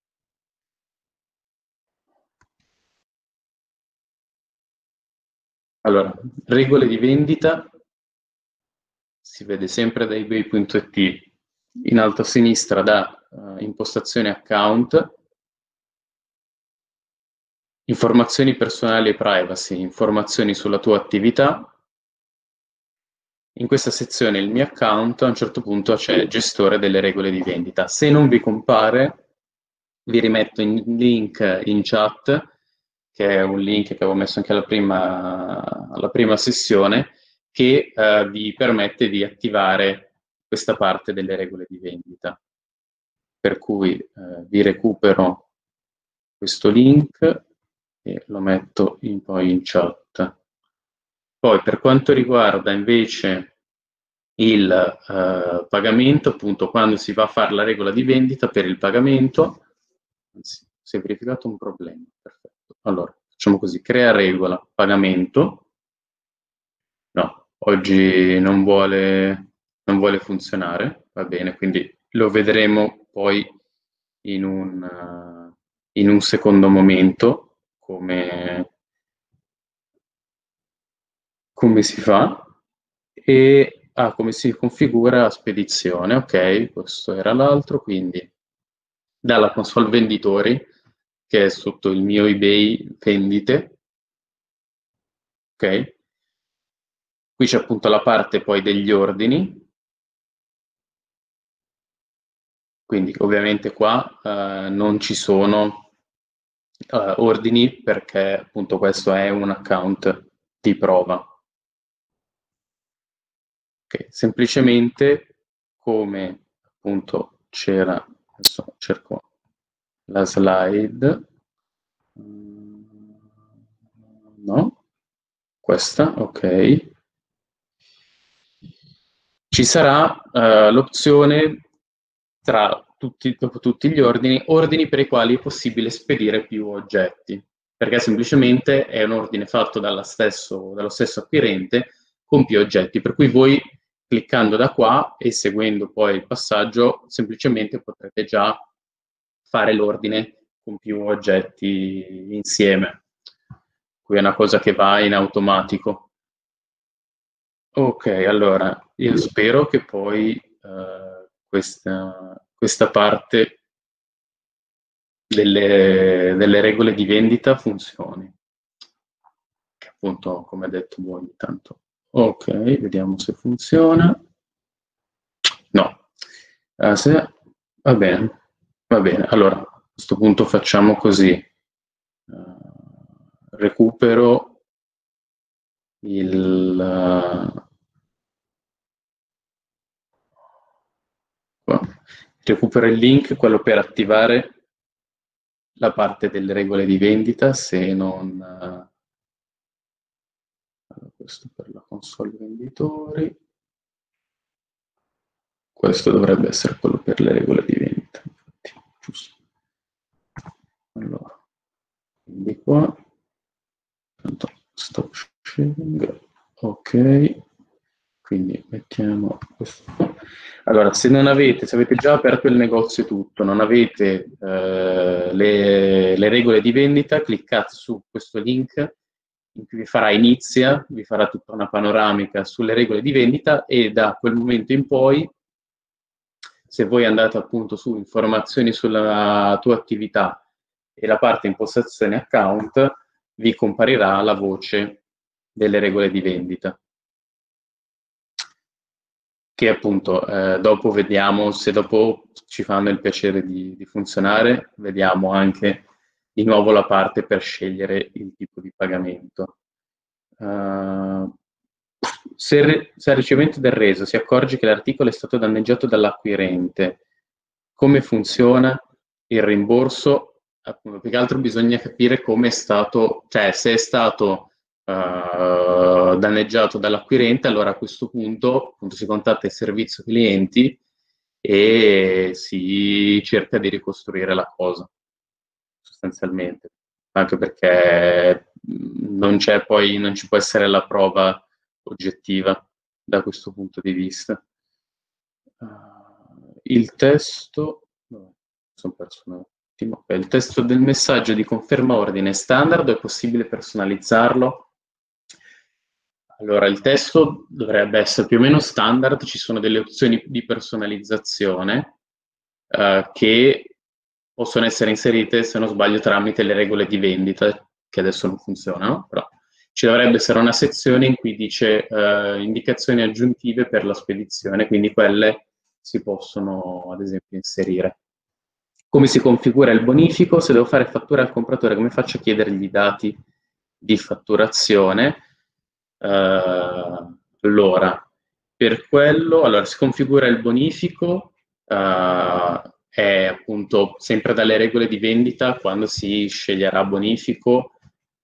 Allora, regole di vendita, si vede sempre da ebay punto it, in alto a sinistra da uh, impostazioni account, informazioni personali e privacy, informazioni sulla tua attività. In questa sezione il mio account, a un certo punto c'è gestore delle regole di vendita. Se non vi compare, vi rimetto il link in chat, che è un link che avevo messo anche alla prima, alla prima sessione, che eh, vi permette di attivare questa parte delle regole di vendita. Per cui eh, vi recupero questo link e lo metto in, poi in chat. Poi per quanto riguarda invece il eh, pagamento, appunto quando si va a fare la regola di vendita per il pagamento, anzi, si è verificato un problema, perfetto. Allora, facciamo così, crea regola, pagamento, no, oggi non vuole, non vuole funzionare, va bene, quindi lo vedremo poi in un, uh, in un secondo momento come, come si fa e ah, come si configura la spedizione. Ok, questo era l'altro, quindi dalla console venditori, che è sotto il mio eBay vendite, ok? Qui c'è appunto la parte poi degli ordini, quindi ovviamente qua eh, non ci sono eh, ordini perché appunto questo è un account di prova. Okay. Semplicemente come appunto c'era, adesso cerco la slide, no, questa, ok. Ci sarà uh, l'opzione tra tutti, dopo tutti gli ordini, ordini per i quali è possibile spedire più oggetti, perché semplicemente è un ordine fatto dalla stesso, dallo stesso acquirente con più oggetti, per cui voi cliccando da qua e seguendo poi il passaggio semplicemente potrete già fare l'ordine con più oggetti insieme. Qui è una cosa che va in automatico. Ok, allora io spero che poi uh, questa, questa parte delle, delle regole di vendita funzioni. Che appunto, come ha detto voi, ogni tanto. Ok, vediamo se funziona. No. Uh, se... Va bene, va bene. Allora, a questo punto facciamo così. Uh, recupero il... Uh, recupero il link, quello per attivare la parte delle regole di vendita, se non... Uh, questo per la console venditori. Questo dovrebbe essere quello per le regole di vendita, infatti, giusto. Allora, quindi qua, tanto stop sharing, ok, quindi mettiamo questo qua. Allora, se non avete, se avete già aperto il negozio e tutto, non avete eh, le, le regole di vendita, cliccate su questo link in cui vi farà inizia, vi farà tutta una panoramica sulle regole di vendita e da quel momento in poi, se voi andate appunto su informazioni sulla tua attività e la parte impostazione account, vi comparirà la voce delle regole di vendita. Che appunto eh, dopo vediamo, se dopo ci fanno il piacere di, di funzionare, vediamo anche di nuovo la parte per scegliere il tipo di pagamento. Uh, se, se al ricevimento del reso si accorge che l'articolo è stato danneggiato dall'acquirente, come funziona il rimborso? Appunto, più che altro bisogna capire come è stato, cioè se è stato uh, danneggiato dall'acquirente, allora a questo punto appunto, si contatta il servizio clienti e si cerca di ricostruire la cosa, sostanzialmente. Anche perché non c'è poi, non ci può essere la prova oggettiva da questo punto di vista. Uh, il testo, no, sono perso un attimo. Il testo del messaggio di conferma ordine standard è possibile personalizzarlo? Allora, il testo dovrebbe essere più o meno standard, ci sono delle opzioni di personalizzazione eh, che possono essere inserite, se non sbaglio, tramite le regole di vendita, che adesso non funzionano, però ci dovrebbe essere una sezione in cui dice eh, indicazioni aggiuntive per la spedizione, quindi quelle si possono ad esempio inserire. Come si configura il bonifico? Se devo fare fattura al compratore, come faccio a chiedergli i dati di fatturazione? Uh, allora, per quello, allora, si configura il bonifico, uh, è appunto sempre dalle regole di vendita, quando si sceglierà bonifico,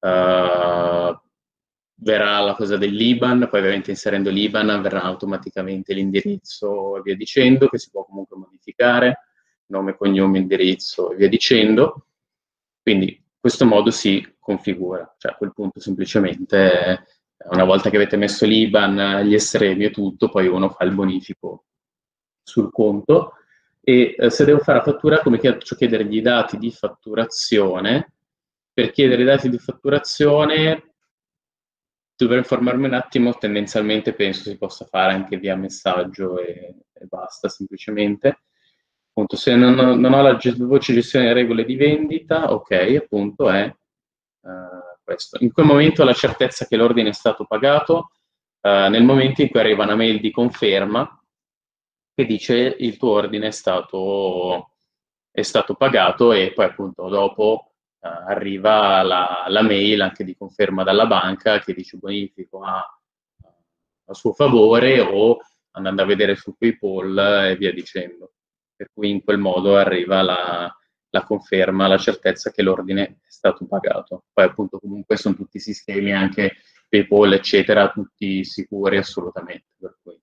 uh, verrà la cosa dell'I B A N, poi ovviamente inserendo l'I B A N verrà automaticamente l'indirizzo e via dicendo, che si può comunque modificare, nome, cognome, indirizzo e via dicendo. Quindi in questo modo si configura, cioè a quel punto semplicemente una volta che avete messo l'I B A N, gli estremi e tutto, poi uno fa il bonifico sul conto e eh, se devo fare la fattura, come faccio a chiedere i dati di fatturazione? Per chiedere i dati di fatturazione dovrei informarmi un attimo, tendenzialmente penso si possa fare anche via messaggio e, e basta, semplicemente. Appunto, se non ho, non ho la voce gestione delle regole di vendita, ok, appunto è uh, questo. In quel momento ho la certezza che l'ordine è stato pagato, uh, nel momento in cui arriva una mail di conferma che dice il tuo ordine è stato, è stato pagato e poi appunto dopo uh, arriva la, la mail anche di conferma dalla banca che dice bonifico a, a suo favore o andando a vedere su PayPal e via dicendo. Per cui in quel modo arriva la, la conferma, la certezza che l'ordine è stato pagato. Poi appunto comunque sono tutti sistemi, anche PayPal eccetera, tutti sicuri assolutamente. Per cui.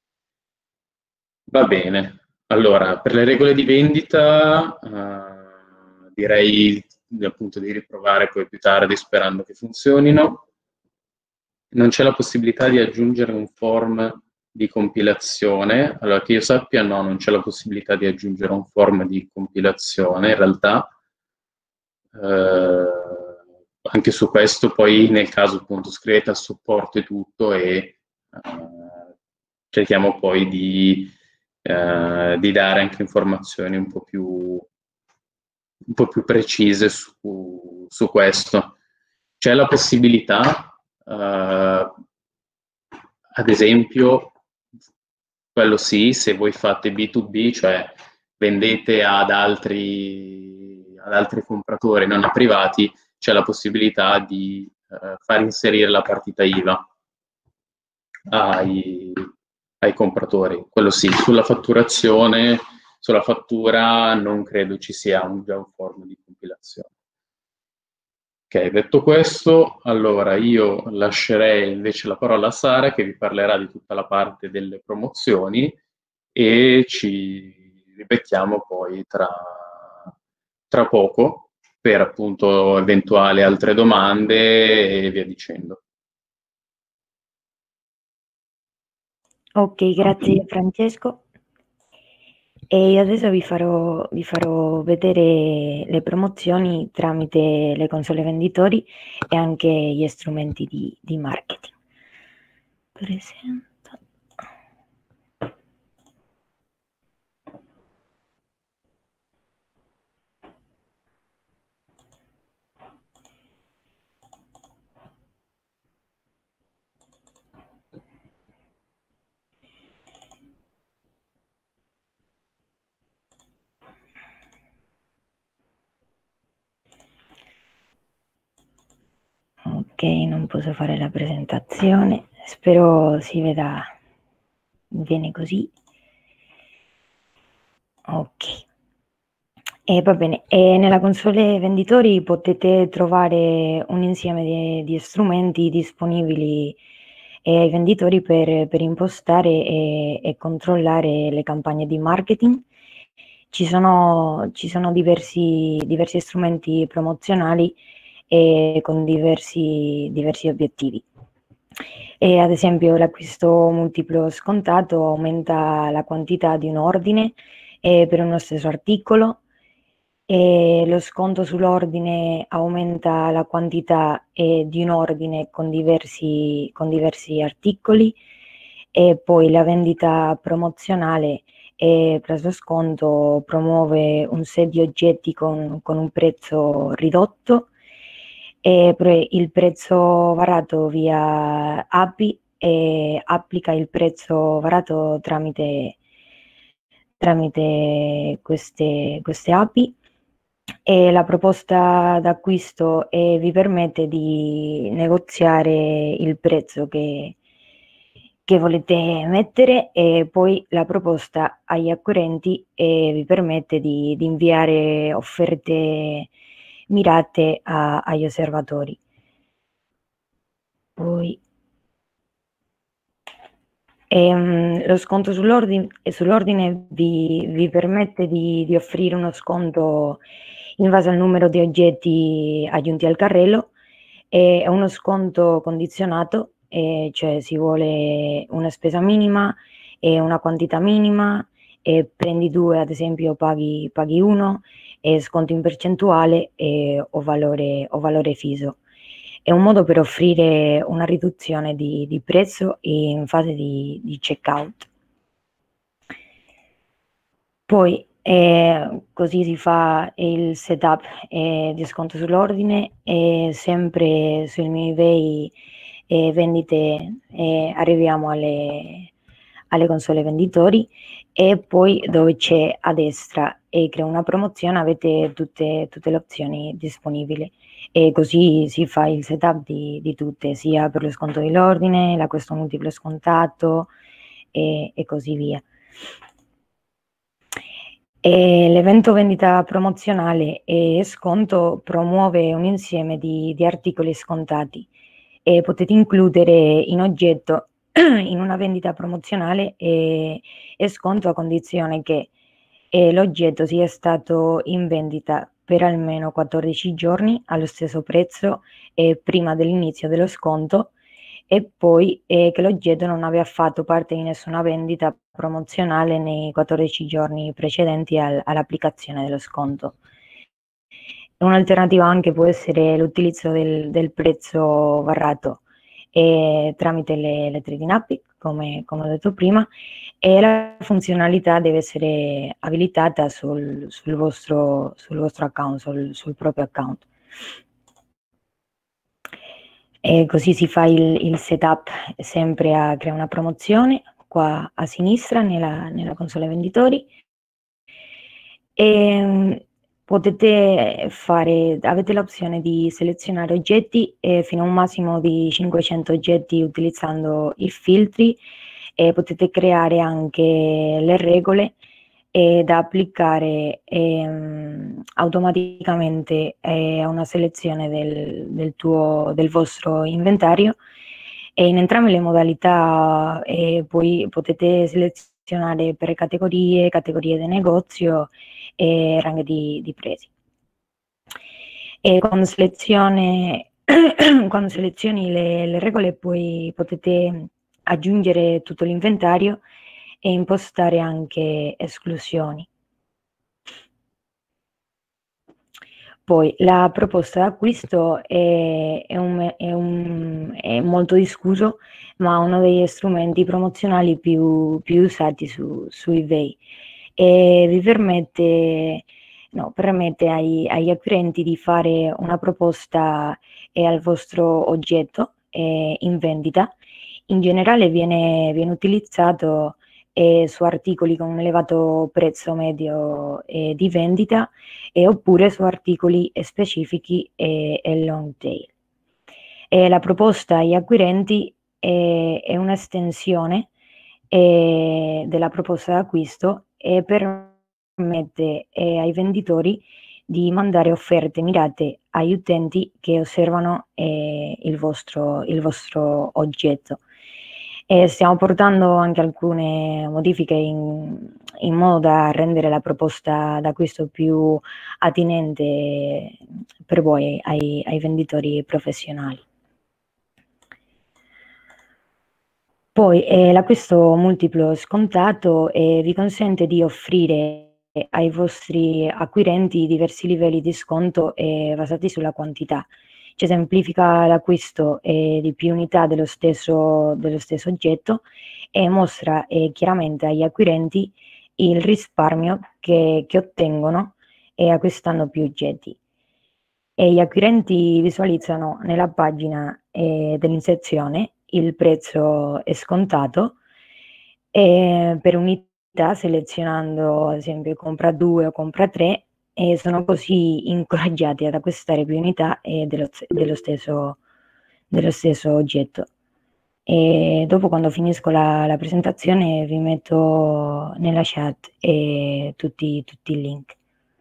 Va bene. Allora, per le regole di vendita eh, direi appunto di riprovare poi più tardi sperando che funzionino. Non c'è la possibilità di aggiungere un form di compilazione. Allora, che io sappia, no, non c'è la possibilità di aggiungere un form di compilazione. In realtà, eh, anche su questo, poi nel caso appunto scrivete al supporto e tutto e eh, cerchiamo poi di, eh, di dare anche informazioni un po' più, un po' più precise su, su questo. C'è la possibilità Uh, ad esempio, quello sì, se voi fate B due B, cioè vendete ad altri, ad altri compratori, non a privati, c'è la possibilità di uh, far inserire la partita I V A ai, ai compratori. Quello sì, sulla fatturazione, sulla fattura non credo ci sia un, già un form di compilazione. Ok, detto questo, allora io lascerei invece la parola a Sara che vi parlerà di tutta la parte delle promozioni e ci ribecchiamo poi tra, tra poco per appunto eventuali altre domande e via dicendo. Ok, grazie Francesco. E adesso vi farò, vi farò vedere le promozioni tramite le console venditori e anche gli strumenti di, di marketing. Presento. Ok, non posso fare la presentazione, spero si veda bene così. Ok. E va bene, e nella console venditori potete trovare un insieme di, di strumenti disponibili ai venditori per, per impostare e, e controllare le campagne di marketing. Ci sono, ci sono diversi, diversi strumenti promozionali e con diversi, diversi obiettivi. E ad esempio l'acquisto multiplo scontato aumenta la quantità di un ordine eh, per uno stesso articolo e lo sconto sull'ordine aumenta la quantità eh, di un ordine con diversi, con diversi articoli, e poi la vendita promozionale e preso sconto promuove un set di oggetti con, con un prezzo ridotto, e pre- il prezzo varato via A P I e applica il prezzo varato tramite, tramite queste, queste A P I, e la proposta d'acquisto eh, vi permette di negoziare il prezzo che, che volete mettere, e poi la proposta agli acquirenti eh, vi permette di, di inviare offerte mirate a, agli osservatori. Poi ehm, lo sconto sull'ordine, sull'ordine vi, vi permette di, di offrire uno sconto in base al numero di oggetti aggiunti al carrello. È uno sconto condizionato, eh, cioè si vuole una spesa minima e una quantità minima, e prendi due, ad esempio paghi, paghi uno, e sconto in percentuale e, o, valore, o valore fisso. È un modo per offrire una riduzione di, di prezzo in fase di, di checkout. Poi eh, così si fa il setup eh, di sconto sull'ordine, e sempre sul mio eBay eh, vendite eh, arriviamo alle, alle console venditori, e poi dove c'è a destra e crea una promozione avete tutte, tutte le opzioni disponibili, e così si fa il setup di, di tutte, sia per lo sconto dell'ordine, l'acquisto multiplo scontato e, e così via. E l'evento vendita promozionale e sconto promuove un insieme di, di articoli scontati, e potete includere in oggetto in una vendita promozionale e, e sconto a condizione che eh, l'oggetto sia stato in vendita per almeno quattordici giorni allo stesso prezzo eh, prima dell'inizio dello sconto, e poi eh, che l'oggetto non aveva fatto parte di nessuna vendita promozionale nei quattordici giorni precedenti al, all'applicazione dello sconto. Un'alternativa anche può essere l'utilizzo del, del prezzo varato eh, tramite le, le trading A P I, come, come ho detto prima, e la funzionalità deve essere abilitata sul, sul, vostro, sul vostro account, sul, sul proprio account. E così si fa il, il setup sempre a creare una promozione qua a sinistra nella, nella console venditori, e potete fare, avete l'opzione di selezionare oggetti eh, fino a un massimo di cinquecento oggetti utilizzando i filtri, e potete creare anche le regole eh, da applicare eh, automaticamente eh, a una selezione del, del, tuo, del vostro inventario, e in entrambe le modalità eh, poi potete selezionare per categorie, categorie di negozio e ranghi di, di prezzi. E quando selezioni, quando selezioni le, le regole poi potete aggiungere tutto l'inventario e impostare anche esclusioni. Poi la proposta d'acquisto è, è, un, è, un, è molto discusso, ma uno degli strumenti promozionali più, più usati su, su eBay, e vi permette, no, permette ai, agli acquirenti di fare una proposta eh, al vostro oggetto eh, in vendita. In generale viene, viene utilizzato eh, su articoli con un elevato prezzo medio eh, di vendita, e oppure su articoli specifici e, e long tail. E la proposta agli acquirenti è, è un'estensione eh, della proposta d'acquisto, e permette eh, ai venditori di mandare offerte mirate agli utenti che osservano eh, il, vostro, il vostro oggetto. E stiamo portando anche alcune modifiche in, in modo da rendere la proposta d'acquisto più attinente per voi, ai, ai venditori professionali. Poi eh, l'acquisto multiplo scontato eh, vi consente di offrire ai vostri acquirenti diversi livelli di sconto eh, basati sulla quantità. Cioè semplifica l'acquisto eh, di più unità dello stesso, dello stesso oggetto e mostra eh, chiaramente agli acquirenti il risparmio che, che ottengono eh, acquistando più oggetti. E gli acquirenti visualizzano nella pagina eh, dell'inserzione il prezzo è scontato e per unità selezionando ad esempio compra due o compra tre e sono così incoraggiati ad acquistare più unità eh, dello, dello, stesso, dello stesso oggetto. E dopo, quando finisco la, la presentazione, vi metto nella chat eh, tutti, tutti i link.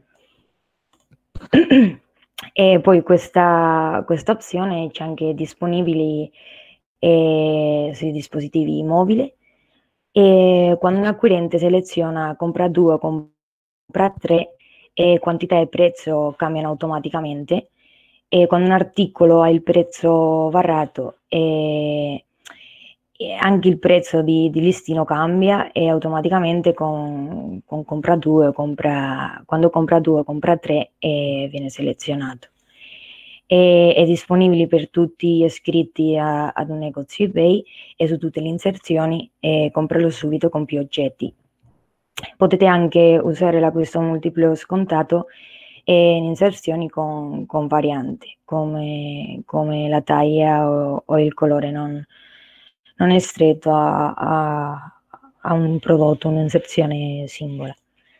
E poi questa, questa opzione c'è anche disponibile eh, sui dispositivi mobili. E quando un acquirente seleziona compra due o compra tre, e quantità e prezzo cambiano automaticamente, e quando un articolo ha il prezzo varrato e, e anche il prezzo di, di listino cambia e automaticamente con, con compra due compra, quando compra due compra tre e viene selezionato. E, è disponibile per tutti gli iscritti a, ad un negozio eBay e su tutte le inserzioni e compralo subito con più oggetti. Potete anche usare l'acquisto multiplo scontato in inserzioni con, con varianti come, come la taglia o, o il colore, non, non è stretto a, a, a un prodotto, un'inserzione singola.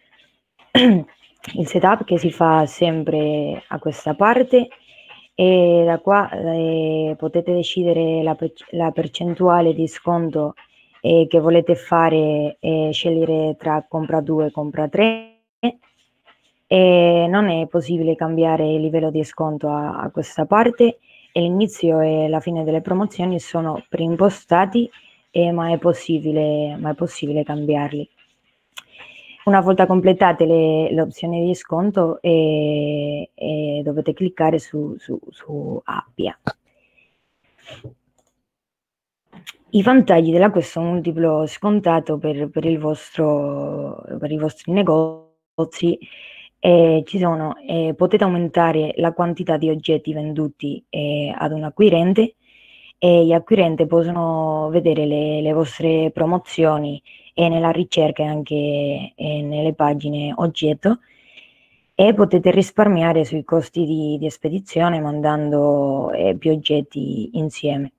Il setup che si fa sempre a questa parte, e da qua eh, potete decidere la, la percentuale di sconto eh, che volete fare e scegliere tra compra due e compra tre. E non è possibile cambiare il livello di sconto a, a questa parte, e l'inizio e la fine delle promozioni sono preimpostati, eh, ma, è possibile, ma è possibile cambiarli. Una volta completate le, le opzioni di sconto e, e dovete cliccare su, su, su Appia. I vantaggi dell'acquisto multiplo scontato per, per, il vostro, per i vostri negozi eh, ci sono, eh, potete aumentare la quantità di oggetti venduti eh, ad un acquirente, e gli acquirenti possono vedere le, le vostre promozioni e nella ricerca anche eh, nelle pagine oggetto, e potete risparmiare sui costi di, di spedizione mandando eh, più oggetti insieme.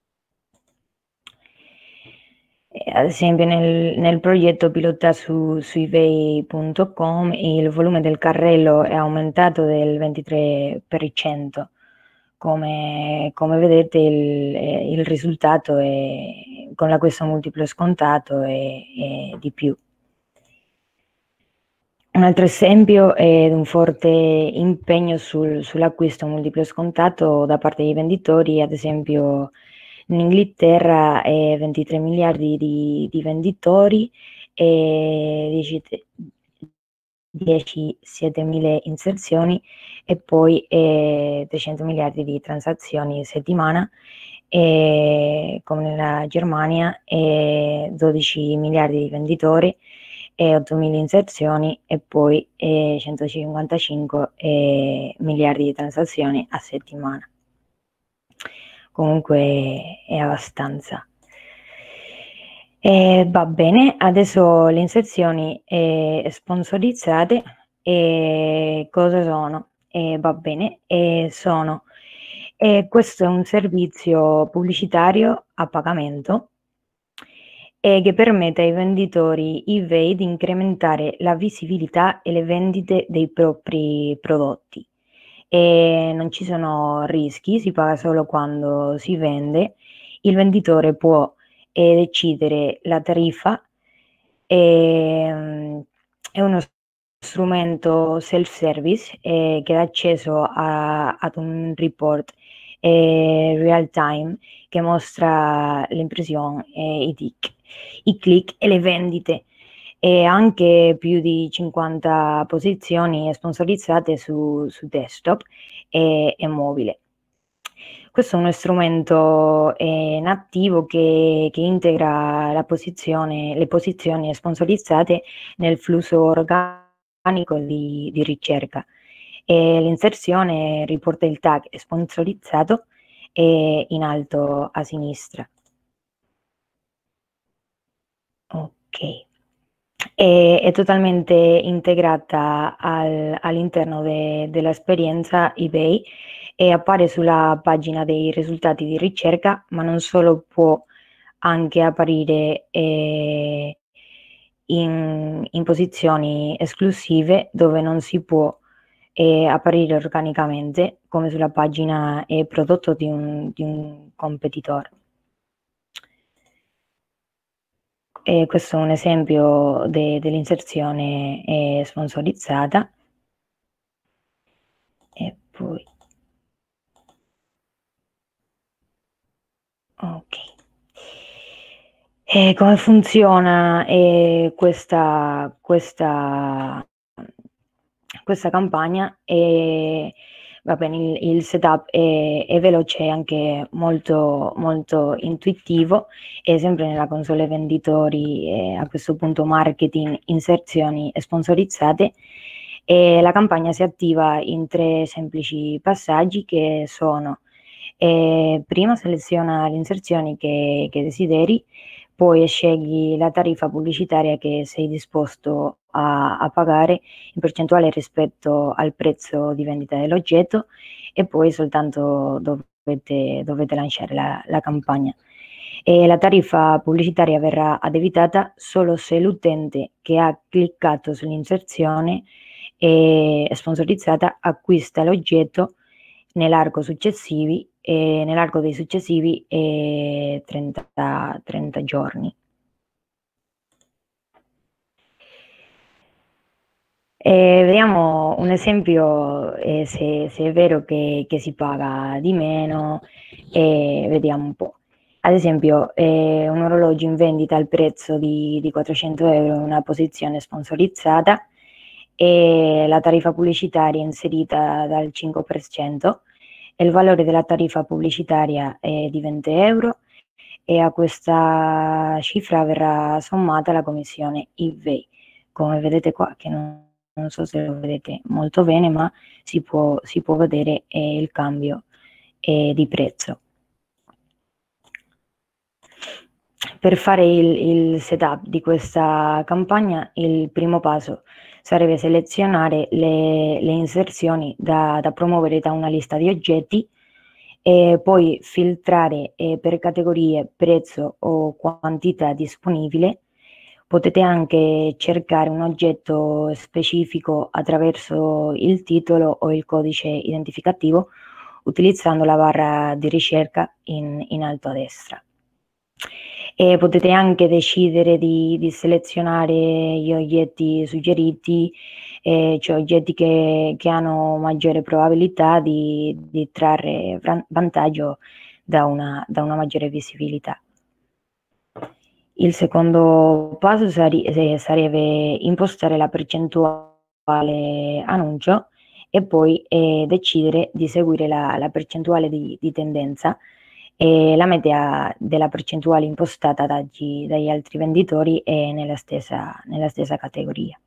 Ad esempio nel, nel progetto pilota su, su ebay punto com il volume del carrello è aumentato del ventitré per cento. Come, come vedete il, il risultato è, con l'acquisto multiplo scontato è, è di più. Un altro esempio è un forte impegno sul, sull'acquisto multiplo scontato da parte dei venditori. Ad esempio in Inghilterra è ventitré miliardi di, di venditori e diciassette mila inserzioni, e poi eh, trecento miliardi di transazioni a settimana, e, come nella Germania, e dodici miliardi di venditori e ottomila inserzioni, e poi eh, centocinquantacinque eh, miliardi di transazioni a settimana. Comunque è abbastanza. E va bene, adesso le inserzioni eh, sponsorizzate, e cosa sono? E va bene, e sono e questo è un servizio pubblicitario a pagamento e che permette ai venditori eBay di incrementare la visibilità e le vendite dei propri prodotti. E non ci sono rischi, si paga solo quando si vende. Il venditore può eh, decidere la tariffa, e, è uno strumento self-service eh, che dà accesso a, ad un report eh, real time che mostra l'impressione, eh, i tic, i click e le vendite, e anche più di cinquanta posizioni sponsorizzate su, su desktop e, e mobile. Questo è uno strumento eh, nativo che, che integra la posizione, le posizioni sponsorizzate nel flusso organico organico di, di ricerca e l'inserzione riporta il tag sponsorizzato e in alto a sinistra. Ok. È, è totalmente integrata al, all'interno de, dell'esperienza eBay e appare sulla pagina dei risultati di ricerca, ma non solo, può anche apparire eh, in, in posizioni esclusive dove non si può eh, apparire organicamente, come sulla pagina eh, prodotto di un, di un competitore. E questo è un esempio de, dell'inserzione eh, sponsorizzata. E poi ok. E come funziona eh, questa, questa, questa campagna? E, va bene, il, il setup è, è veloce e anche molto, molto intuitivo, è sempre nella console venditori e a questo punto marketing, inserzioni e sponsorizzate. E la campagna si attiva in tre semplici passaggi che sono: eh, prima seleziona le inserzioni che, che desideri, poi scegli la tariffa pubblicitaria che sei disposto a, a pagare in percentuale rispetto al prezzo di vendita dell'oggetto e poi soltanto dovete, dovete lanciare la, la campagna. E la tariffa pubblicitaria verrà addebitata solo se l'utente che ha cliccato sull'inserzione e sponsorizzata acquista l'oggetto nell'arco successivi e nell'arco dei successivi eh, trenta, trenta giorni. E vediamo un esempio eh, se, se è vero che, che si paga di meno e vediamo un po'. Ad esempio eh, un orologio in vendita al prezzo di, di quattrocento euro in una posizione sponsorizzata e la tariffa pubblicitaria inserita dal cinque per cento e il valore della tariffa pubblicitaria è di venti euro e a questa cifra verrà sommata la commissione eBay, come vedete qua, che non, non so se lo vedete molto bene, ma si può, si può vedere eh, il cambio eh, di prezzo. Per fare il, il setup di questa campagna, il primo passo sarebbe selezionare le, le inserzioni da, da promuovere da una lista di oggetti e poi filtrare eh, per categorie, prezzo o quantità disponibile. Potete anche cercare un oggetto specifico attraverso il titolo o il codice identificativo utilizzando la barra di ricerca in, in alto a destra. E potete anche decidere di, di selezionare gli oggetti suggeriti, eh, cioè oggetti che, che hanno maggiore probabilità di, di trarre vantaggio da una, da una maggiore visibilità. Il secondo passo sare, sarebbe impostare la percentuale annuncio e poi eh, decidere di seguire la, la percentuale di, di tendenza e la media della percentuale impostata dagli, dagli altri venditori è nella stessa, nella stessa categoria.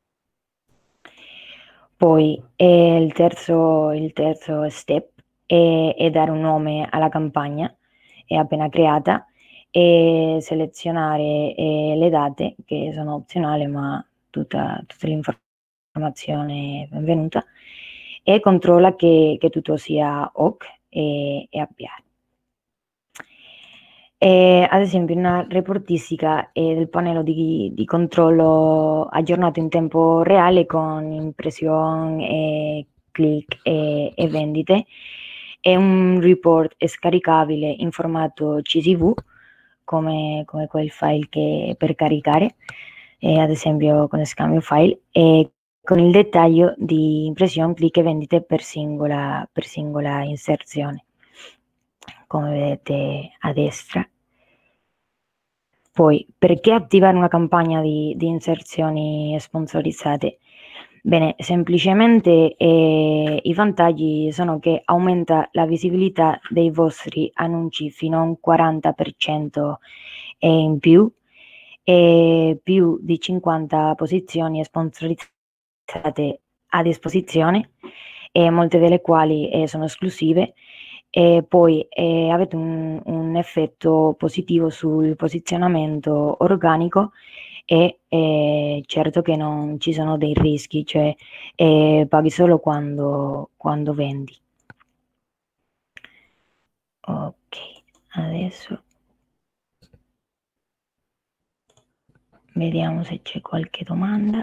Poi eh, il, terzo, il terzo step è, è dare un nome alla campagna, è appena creata, e selezionare eh, le date, che sono opzionali, ma tutta, tutta l'informazione è benvenuta, e controlla che, che tutto sia ok e, e avviare. E, ad esempio, una reportistica eh, del pannello di, di controllo aggiornato in tempo reale con impressione, e click e, e vendite. È un report scaricabile in formato C S V, come, come quel file che per caricare, eh, ad esempio con scambio file, e con il dettaglio di impressione, click e vendite per singola, per singola inserzione, come vedete a destra. Poi, perché attivare una campagna di, di inserzioni sponsorizzate? Bene, semplicemente eh, i vantaggi sono che aumenta la visibilità dei vostri annunci fino a un quaranta per cento e in più, e più di cinquanta posizioni sponsorizzate mettate a disposizione, e molte delle quali eh, sono esclusive, e poi eh, avete un, un effetto positivo sul posizionamento organico, e eh, certo che non ci sono dei rischi, cioè eh, paghi solo quando, quando vendi. Ok, adesso vediamo se c'è qualche domanda.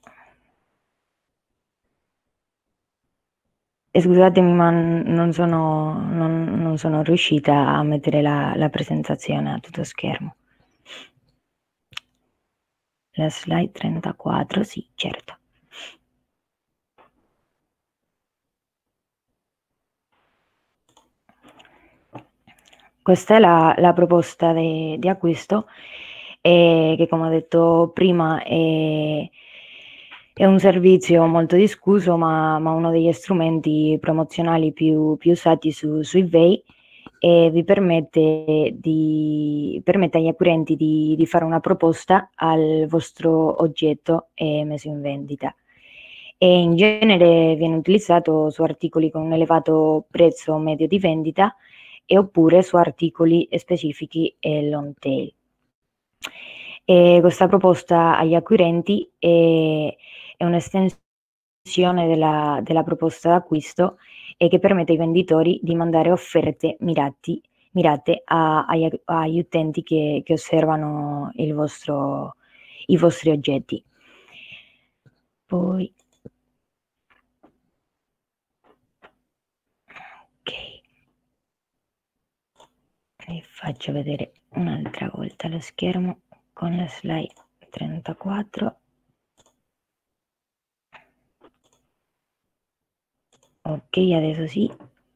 E scusatemi, ma non sono, non, non sono riuscita a mettere la, la presentazione a tutto schermo. La slide trentaquattro, sì, certo. Questa è la, la proposta de, di acquisto, eh, che come ho detto prima è, è un servizio molto discusso, ma, ma uno degli strumenti promozionali più, più usati su, su eBay, e vi permette, di, permette agli acquirenti di, di fare una proposta al vostro oggetto eh, messo in vendita. E in genere viene utilizzato su articoli con un elevato prezzo medio di vendita, e oppure su articoli specifici e long tail. E questa proposta agli acquirenti è, è un'estensione della, della proposta d'acquisto, e che permette ai venditori di mandare offerte mirati, mirate a, agli, agli utenti che, che osservano il vostro, i vostri oggetti. Poi ok, vi faccio vedere un'altra volta lo schermo con la slide trentaquattro. Ok, adesso sì.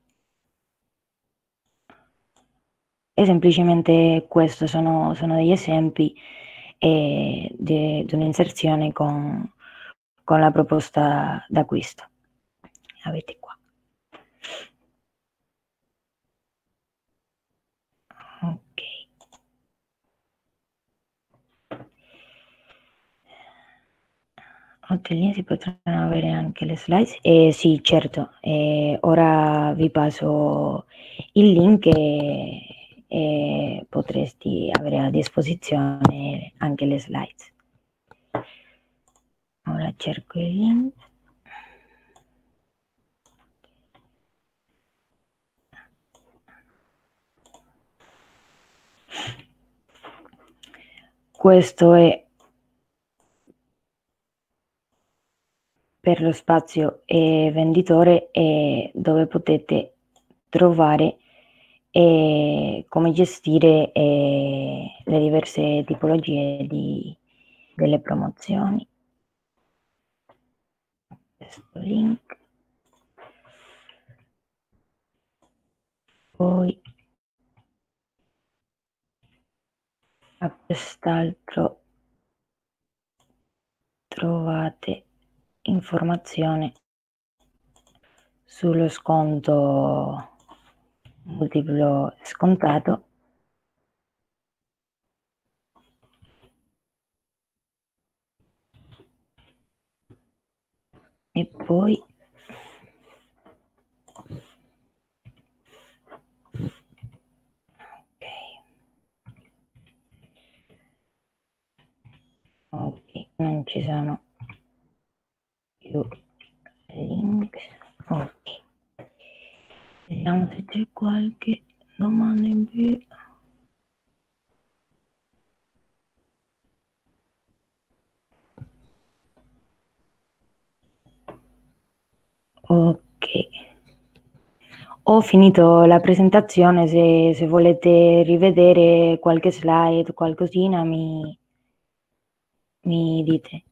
E semplicemente questo sono, sono degli esempi eh, di, di un'inserzione con, con la proposta d'acquisto. Avete qua. Ok. Oltre si potranno avere anche le slides? Eh, sì, certo. Eh, ora vi passo il link, e, e potresti avere a disposizione anche le slides. Ora cerco il link. Questo è per lo spazio e venditore, e dove potete trovare e come gestire eh, le diverse tipologie di, delle promozioni. Questo link. Poi a quest'altro trovate informazione sullo sconto multiplo scontato, e poi ok, ok, non ci sono più link. Ok, vediamo se c'è qualche domanda in più. Ok, ho finito la presentazione. Se, se volete rivedere qualche slide, qualcosina, mi, mi dite.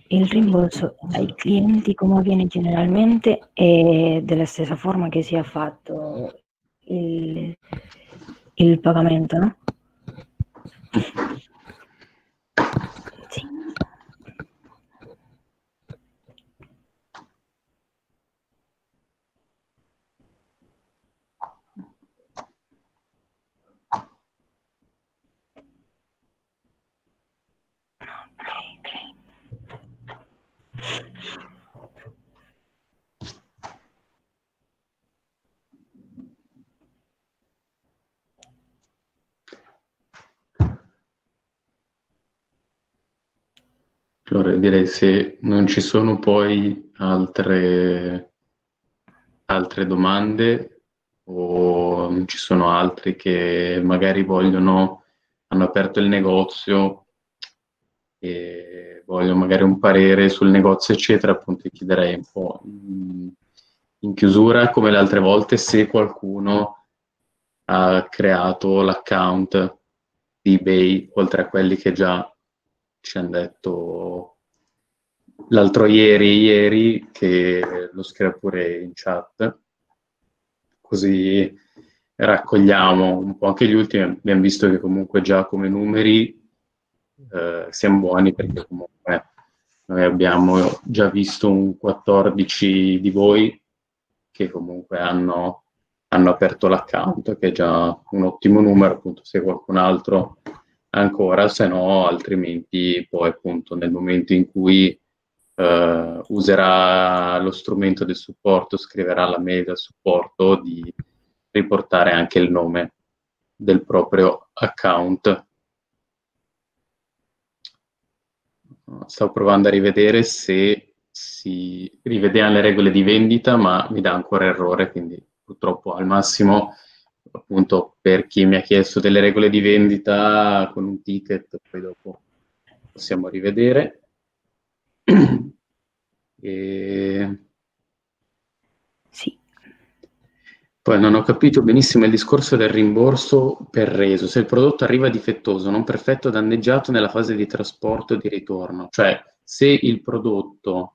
Il rimborso ai clienti, come avviene generalmente, è della stessa forma che sia fatto il, il pagamento, no? Sì. Allora, direi se non ci sono poi altre, altre domande o non ci sono altri che magari vogliono, hanno aperto il negozio e vogliono magari un parere sul negozio, eccetera, appunto ti chiederei un po' in, in chiusura, come le altre volte, se qualcuno ha creato l'account di eBay, oltre a quelli che già ci hanno detto l'altro ieri, ieri, che lo scrive pure in chat, così raccogliamo un po' anche gli ultimi. Abbiamo visto che comunque già come numeri eh, siamo buoni, perché comunque noi abbiamo già visto un quattordici di voi che comunque hanno, hanno aperto l'account, che è già un ottimo numero, appunto, se qualcun altro ancora, se no altrimenti poi appunto nel momento in cui Uh, userà lo strumento del supporto, scriverà la mail del supporto, di riportare anche il nome del proprio account. Stavo provando a rivedere se si rivedevano le regole di vendita, ma mi dà ancora errore, quindi purtroppo al massimo, appunto, per chi mi ha chiesto delle regole di vendita con un ticket, poi dopo possiamo rivedere. E... Sì. Poi non ho capito benissimo il discorso del rimborso per reso. Se il prodotto arriva difettoso, non perfetto o danneggiato nella fase di trasporto o di ritorno, cioè se il prodotto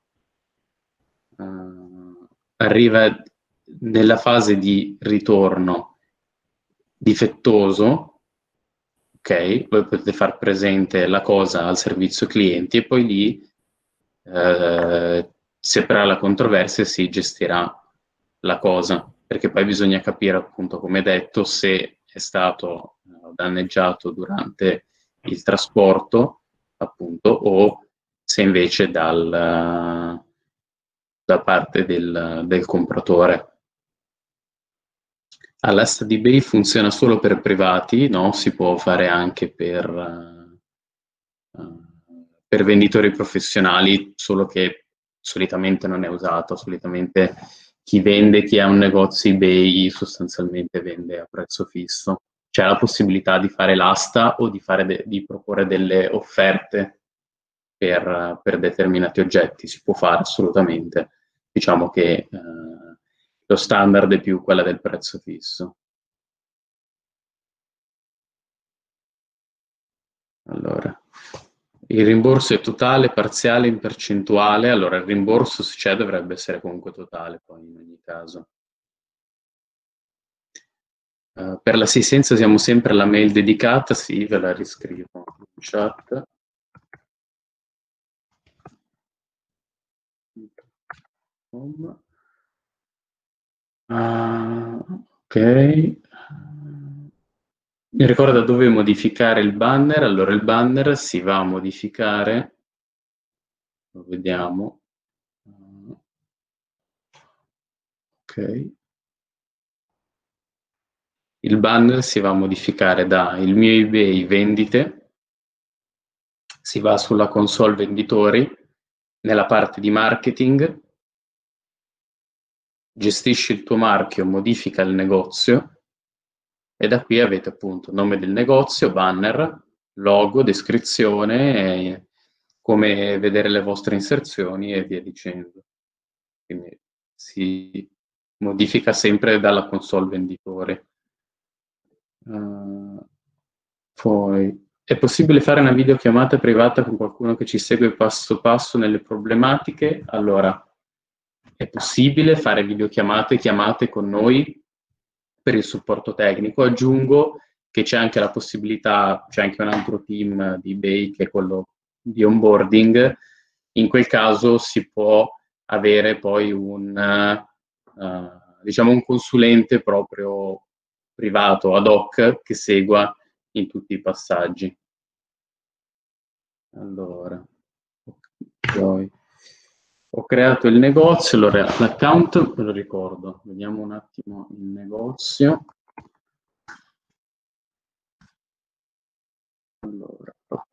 uh, arriva nella fase di ritorno difettoso, ok, voi potete far presente la cosa al servizio clienti e poi lì, eh, se avrà la controversia, si gestirà la cosa, perché poi bisogna capire, appunto, come detto, se è stato danneggiato durante il trasporto, appunto, o se invece dal, da parte del, del compratore. All'asta di eBay funziona solo per privati, no? Si può fare anche per, uh, per venditori professionali, solo che solitamente non è usato. Solitamente chi vende, chi ha un negozio eBay, sostanzialmente vende a prezzo fisso. C'è la possibilità di fare l'asta o di, fare de- di proporre delle offerte per, per determinati oggetti. Si può fare assolutamente. Diciamo che uh, lo standard è più quella del prezzo fisso. Allora, il rimborso è totale, parziale, in percentuale. Allora, il rimborso, se c'è, dovrebbe essere comunque totale, poi in ogni caso. Uh, per l'assistenza usiamo sempre la mail dedicata, sì, ve la riscrivo in chat. Uh, ok. Mi ricorda dove modificare il banner. Allora, il banner si va a modificare, lo vediamo. Uh, ok. Il banner si va a modificare da il mio eBay vendite, si va sulla console venditori, nella parte di marketing, gestisci il tuo marchio, modifica il negozio e da qui avete appunto nome del negozio, banner, logo, descrizione, come vedere le vostre inserzioni e via dicendo. Quindi si modifica sempre dalla console venditore. Uh, poi è possibile fare una videochiamata privata con qualcuno che ci segue passo passo nelle problematiche? Allora, è possibile fare videochiamate e chiamate con noi per il supporto tecnico. Aggiungo che c'è anche la possibilità, c'è anche un altro team di eBay che è quello di onboarding. In quel caso si può avere poi un, uh, diciamo un consulente proprio privato ad hoc che segua in tutti i passaggi. Allora, poi ho creato il negozio, allora l'account me lo ricordo, vediamo un attimo il negozio. Allora,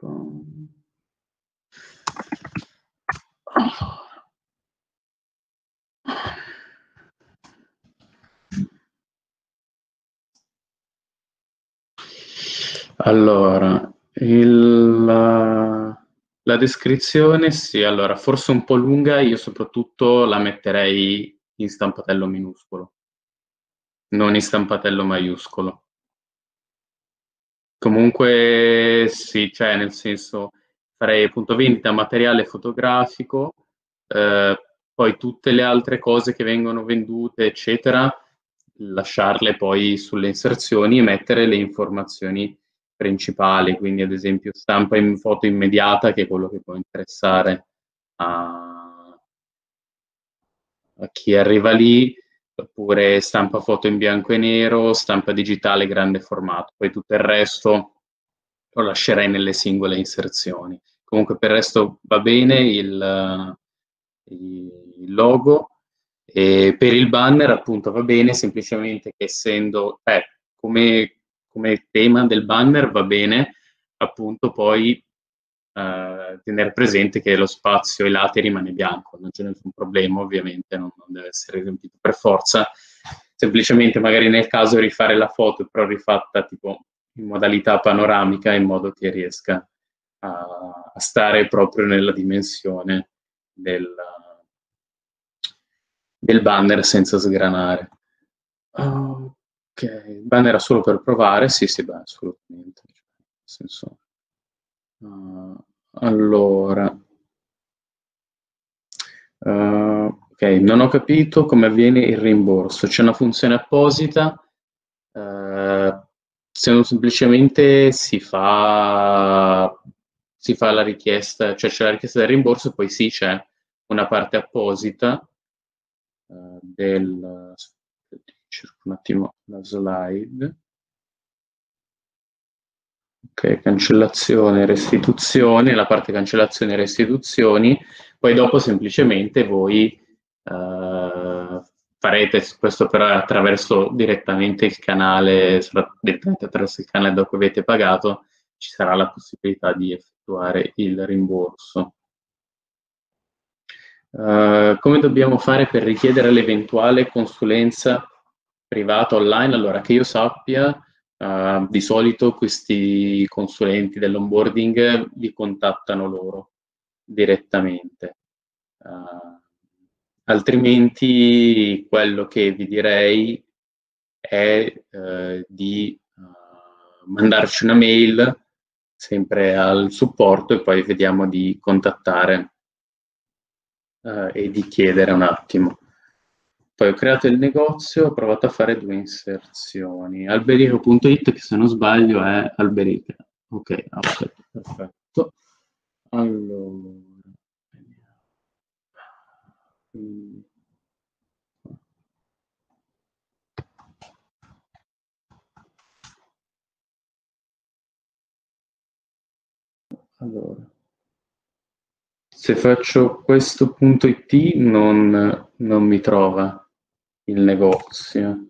allora il, la, la descrizione, sì, allora forse un po' lunga, io soprattutto la metterei in stampatello minuscolo, non in stampatello maiuscolo. Comunque sì, cioè nel senso farei appunto vendita materiale fotografico, eh, poi tutte le altre cose che vengono vendute, eccetera, lasciarle poi sulle inserzioni e mettere le informazioni principali, quindi ad esempio stampa in foto immediata, che è quello che può interessare a, a chi arriva lì, oppure stampa foto in bianco e nero, stampa digitale grande formato, poi tutto il resto lo lascerei nelle singole inserzioni. Comunque per il resto va bene il, il logo, e per il banner appunto va bene, semplicemente che essendo, eh, come, come tema del banner va bene appunto poi eh, tenere presente che lo spazio ai lati rimane bianco, non c'è nessun problema ovviamente, non, non deve essere riempito per forza, semplicemente magari nel caso rifare la foto però rifatta tipo in modalità panoramica in modo che riesca a, a stare proprio nella dimensione del, del banner senza sgranare. Ok, il banner era solo per provare, sì, sì, beh, assolutamente. Nel senso, uh, allora, uh, ok, non ho capito come avviene il rimborso. C'è una funzione apposita, uh, se non semplicemente si fa, si fa la richiesta, cioè c'è la richiesta del rimborso e poi sì, c'è una parte apposita uh, del... cerco un attimo la slide. Ok, cancellazione, restituzioni, la parte cancellazione e restituzioni, poi dopo semplicemente voi eh, farete questo però attraverso direttamente il canale, direttamente attraverso il canale da cui avete pagato, ci sarà la possibilità di effettuare il rimborso. Uh, come dobbiamo fare per richiedere l'eventuale consulenza privata online? Allora, che io sappia, uh, di solito questi consulenti dell'onboarding vi contattano loro direttamente. Uh, altrimenti, quello che vi direi è uh, di mandarci una mail sempre al supporto e poi vediamo di contattare Uh, e di chiedere un attimo. Poi ho creato il negozio, ho provato a fare due inserzioni. Alberico punto it, che se non sbaglio è Alberica. Ok, aspetta, perfetto. Allora, quindi, allora, se faccio questo punto it non, non mi trova il negozio.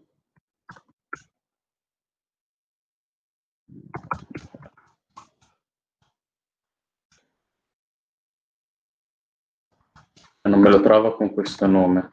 Non me lo trova con questo nome.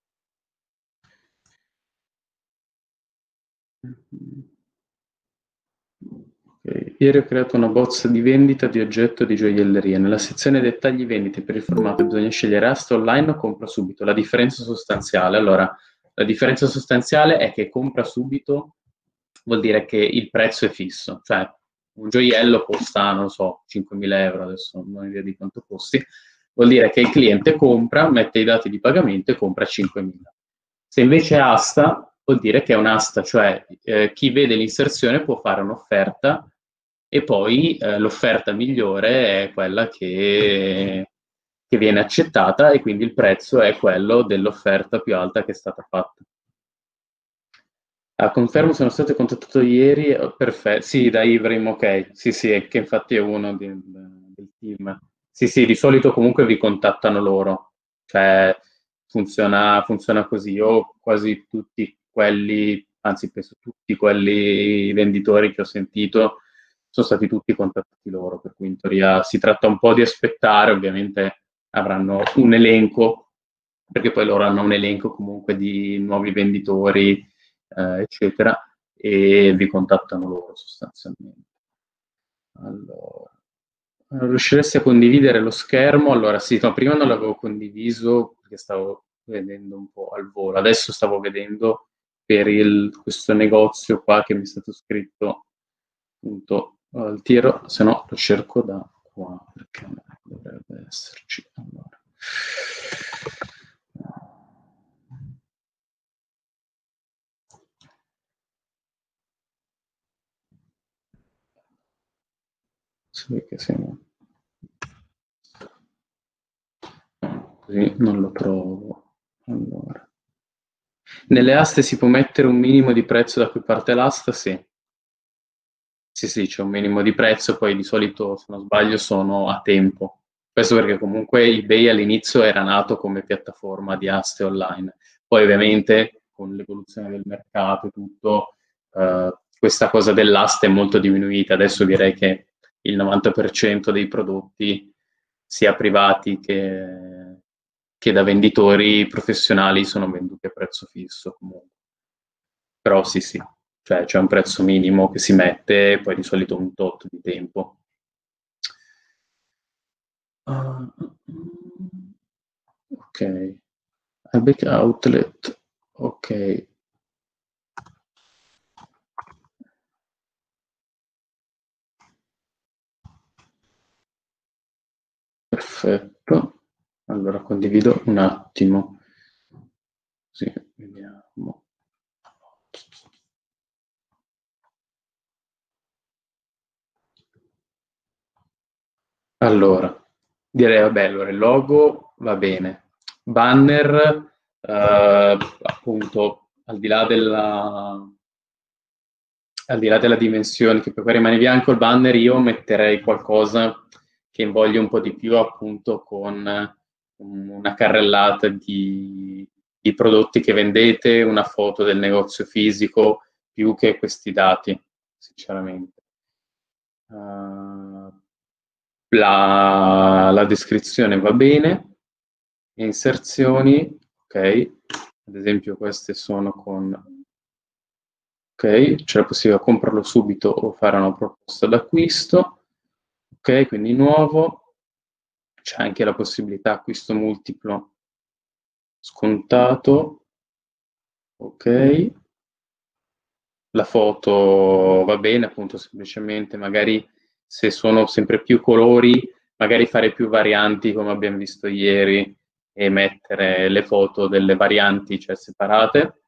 Okay. Ieri ho creato una bozza di vendita di oggetto di gioielleria. Nella sezione dettagli vendite per il formato bisogna scegliere asta online o compra subito. La differenza sostanziale, allora, la differenza sostanziale è che compra subito vuol dire che il prezzo è fisso, cioè un gioiello costa, non so, cinquemila euro, adesso non ho idea di quanto costi, vuol dire che il cliente compra, mette i dati di pagamento e compra cinquemila. Se invece è asta, vuol dire che è un'asta, cioè eh, chi vede l'inserzione può fare un'offerta e poi eh, l'offerta migliore è quella che, che viene accettata e quindi il prezzo è quello dell'offerta più alta che è stata fatta. Ah, confermo, sono stato contattato ieri, oh, perfetto, sì, da Ivrim, ok, sì, sì, è che infatti è uno di- del team. Sì, sì, di solito comunque vi contattano loro, cioè funziona, funziona così. Io quasi tutti quelli, anzi penso tutti quelli venditori che ho sentito, sono stati tutti contattati loro, per cui in teoria si tratta un po' di aspettare, ovviamente avranno un elenco, perché poi loro hanno un elenco comunque di nuovi venditori eh, eccetera, e vi contattano loro sostanzialmente. Allora, riusciresti a condividere lo schermo? Allora sì, no, prima non l'avevo condiviso perché stavo vedendo un po' al volo, adesso stavo vedendo per il, questo negozio qua che mi è stato scritto appunto al tiro, se no lo cerco da qua perché dovrebbe esserci. Allora. Sì, che siamo... Così non lo trovo. Allora. Nelle aste si può mettere un minimo di prezzo da cui parte l'asta? Sì. Sì, sì, c'è un minimo di prezzo, poi di solito, se non sbaglio, sono a tempo. Questo perché comunque eBay all'inizio era nato come piattaforma di aste online. Poi ovviamente con l'evoluzione del mercato e tutto, eh, questa cosa dell'asta è molto diminuita. Adesso direi che il novanta per cento dei prodotti, sia privati che, che da venditori professionali, sono venduti a prezzo fisso comunque. Però sì, sì, cioè c'è un prezzo minimo che si mette e poi di solito un tot di tempo. Uh, ok, back outlet, ok. Perfetto, allora condivido un attimo, sì, vediamo. Allora, direi, vabbè, allora il logo va bene, banner, eh, appunto, al di là della, al di là della dimensione, che poi rimane bianco il banner, io metterei qualcosa che invoglia un po' di più, appunto, con una carrellata di, di prodotti che vendete, una foto del negozio fisico, più che questi dati, sinceramente. Uh, la, la descrizione va bene, inserzioni, ok, ad esempio queste sono con... Ok, c'è la possibilità di comprarlo subito o fare una proposta d'acquisto. Ok, quindi nuovo. C'è anche la possibilità acquisto multiplo scontato. Ok. La foto va bene, appunto, semplicemente magari se sono sempre più colori, magari fare più varianti come abbiamo visto ieri e mettere le foto delle varianti, cioè separate.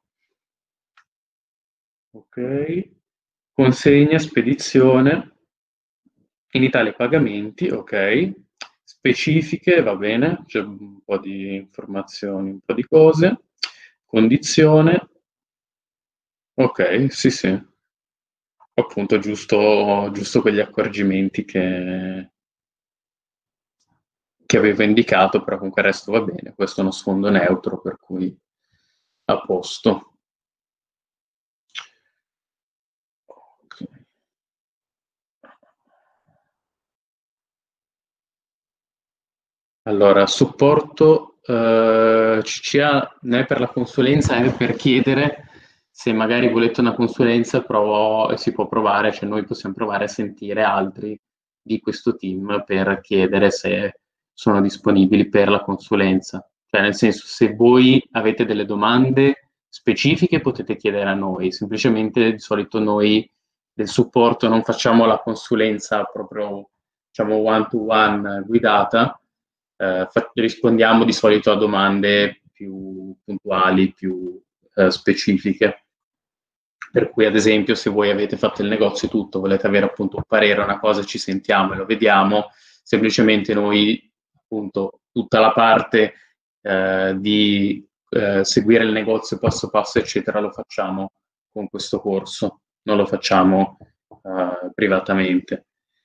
Ok. Consegna, spedizione, in Italia pagamenti, ok, specifiche, va bene, c'è un po' di informazioni, un po' di cose, condizione, ok, sì sì, appunto giusto, giusto quegli accorgimenti che, che avevo indicato, però comunque il resto va bene, questo è uno sfondo neutro, per cui a posto. Okay. Allora, supporto eh, C C A né per la consulenza né per chiedere se magari volete una consulenza provo, si può provare, cioè noi possiamo provare a sentire altri di questo team per chiedere se sono disponibili per la consulenza. Cioè nel senso, se voi avete delle domande specifiche potete chiedere a noi, semplicemente di solito noi del supporto, non facciamo la consulenza proprio, diciamo, one to one guidata, eh, fa- rispondiamo di solito a domande più puntuali, più eh, specifiche. Per cui, ad esempio, se voi avete fatto il negozio e tutto, volete avere appunto un parere, una cosa, ci sentiamo e lo vediamo, semplicemente noi, appunto, tutta la parte eh, di eh, seguire il negozio passo passo, eccetera, lo facciamo con questo corso, non lo facciamo eh, privatamente.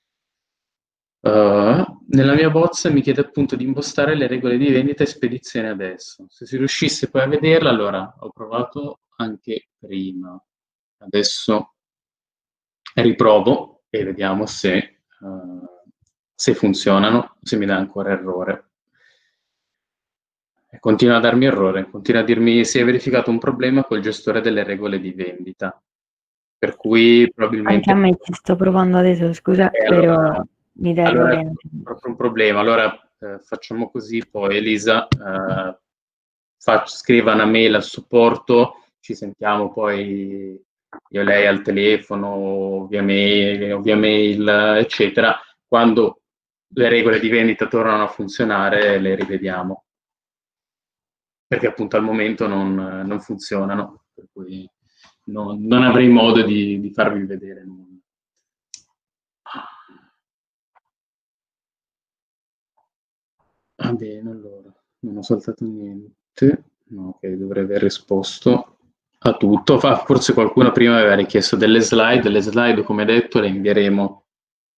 Uh, nella mia bozza mi chiede appunto di impostare le regole di vendita e spedizione adesso. Se si riuscisse poi a vederla, allora ho provato anche prima. Adesso riprovo e vediamo se, uh, se funzionano, se mi dà ancora errore. E continua a darmi errore, continua a dirmi si è verificato un problema col gestore delle regole di vendita. Per cui Anche a probabilmente... me ci sto provando adesso, scusa, Eh, però allora, mi dà allora errore è anche. proprio un problema. Allora eh, facciamo così, poi Elisa eh, faccio, scriva una mail al supporto, ci sentiamo poi io e lei al telefono, via mail, via mail, eccetera. Quando le regole di vendita tornano a funzionare, le rivediamo. Perché appunto al momento non, non funzionano, per cui non, non avrei modo di, di farvi vedere nulla. Va bene, allora, non ho saltato niente. No, ok, dovrei aver risposto a tutto. Fa- Forse qualcuno prima aveva richiesto delle slide. Le slide, come detto, le invieremo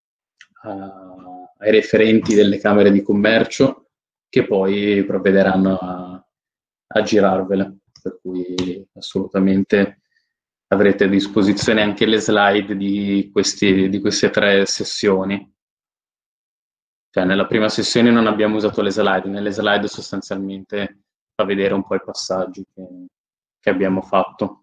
a- ai referenti delle camere di commercio che poi provvederanno a, a girarvele. Per cui assolutamente avrete a disposizione anche le slide di, questi, di queste tre sessioni. Cioè, nella prima sessione non abbiamo usato le slide, nelle slide sostanzialmente fa vedere un po' i passaggi che, che abbiamo fatto.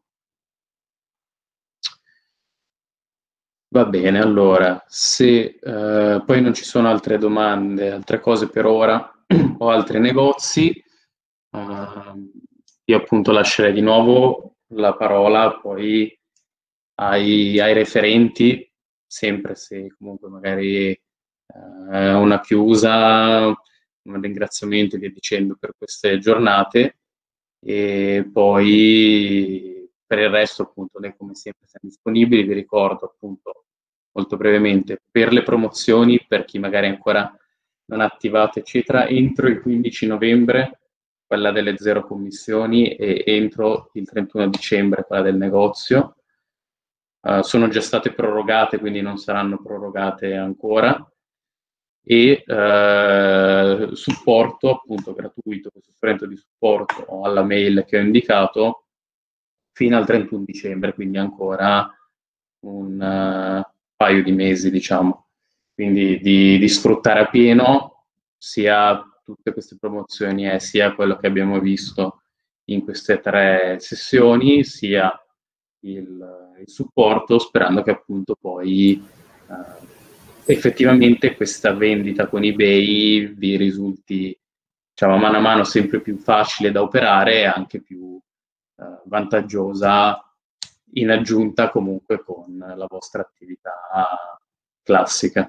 Va bene, allora, se eh, poi non ci sono altre domande, altre cose per ora o altri negozi, eh, io appunto lascerei di nuovo la parola poi ai, ai referenti, sempre se comunque magari eh, una chiusa, un ringraziamento e via dicendo per queste giornate e poi per il resto appunto noi come sempre siamo disponibili, vi ricordo appunto molto brevemente per le promozioni, per chi magari ancora non ha attivato eccetera, entro il quindici novembre quella delle zero commissioni e entro il trentuno dicembre quella del negozio. Uh, sono già state prorogate, quindi non saranno prorogate ancora. E uh, supporto appunto gratuito, questo strumento di supporto alla mail che ho indicato fino al trentuno dicembre, quindi ancora un uh, paio di mesi, diciamo. Quindi di, di sfruttare a pieno sia tutte queste promozioni e sia quello che abbiamo visto in queste tre sessioni, sia il, il supporto, sperando che appunto poi eh, effettivamente questa vendita con eBay vi risulti, diciamo, mano a mano sempre più facile da operare e anche più eh, vantaggiosa in aggiunta comunque con la vostra attività classica.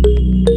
Thank you.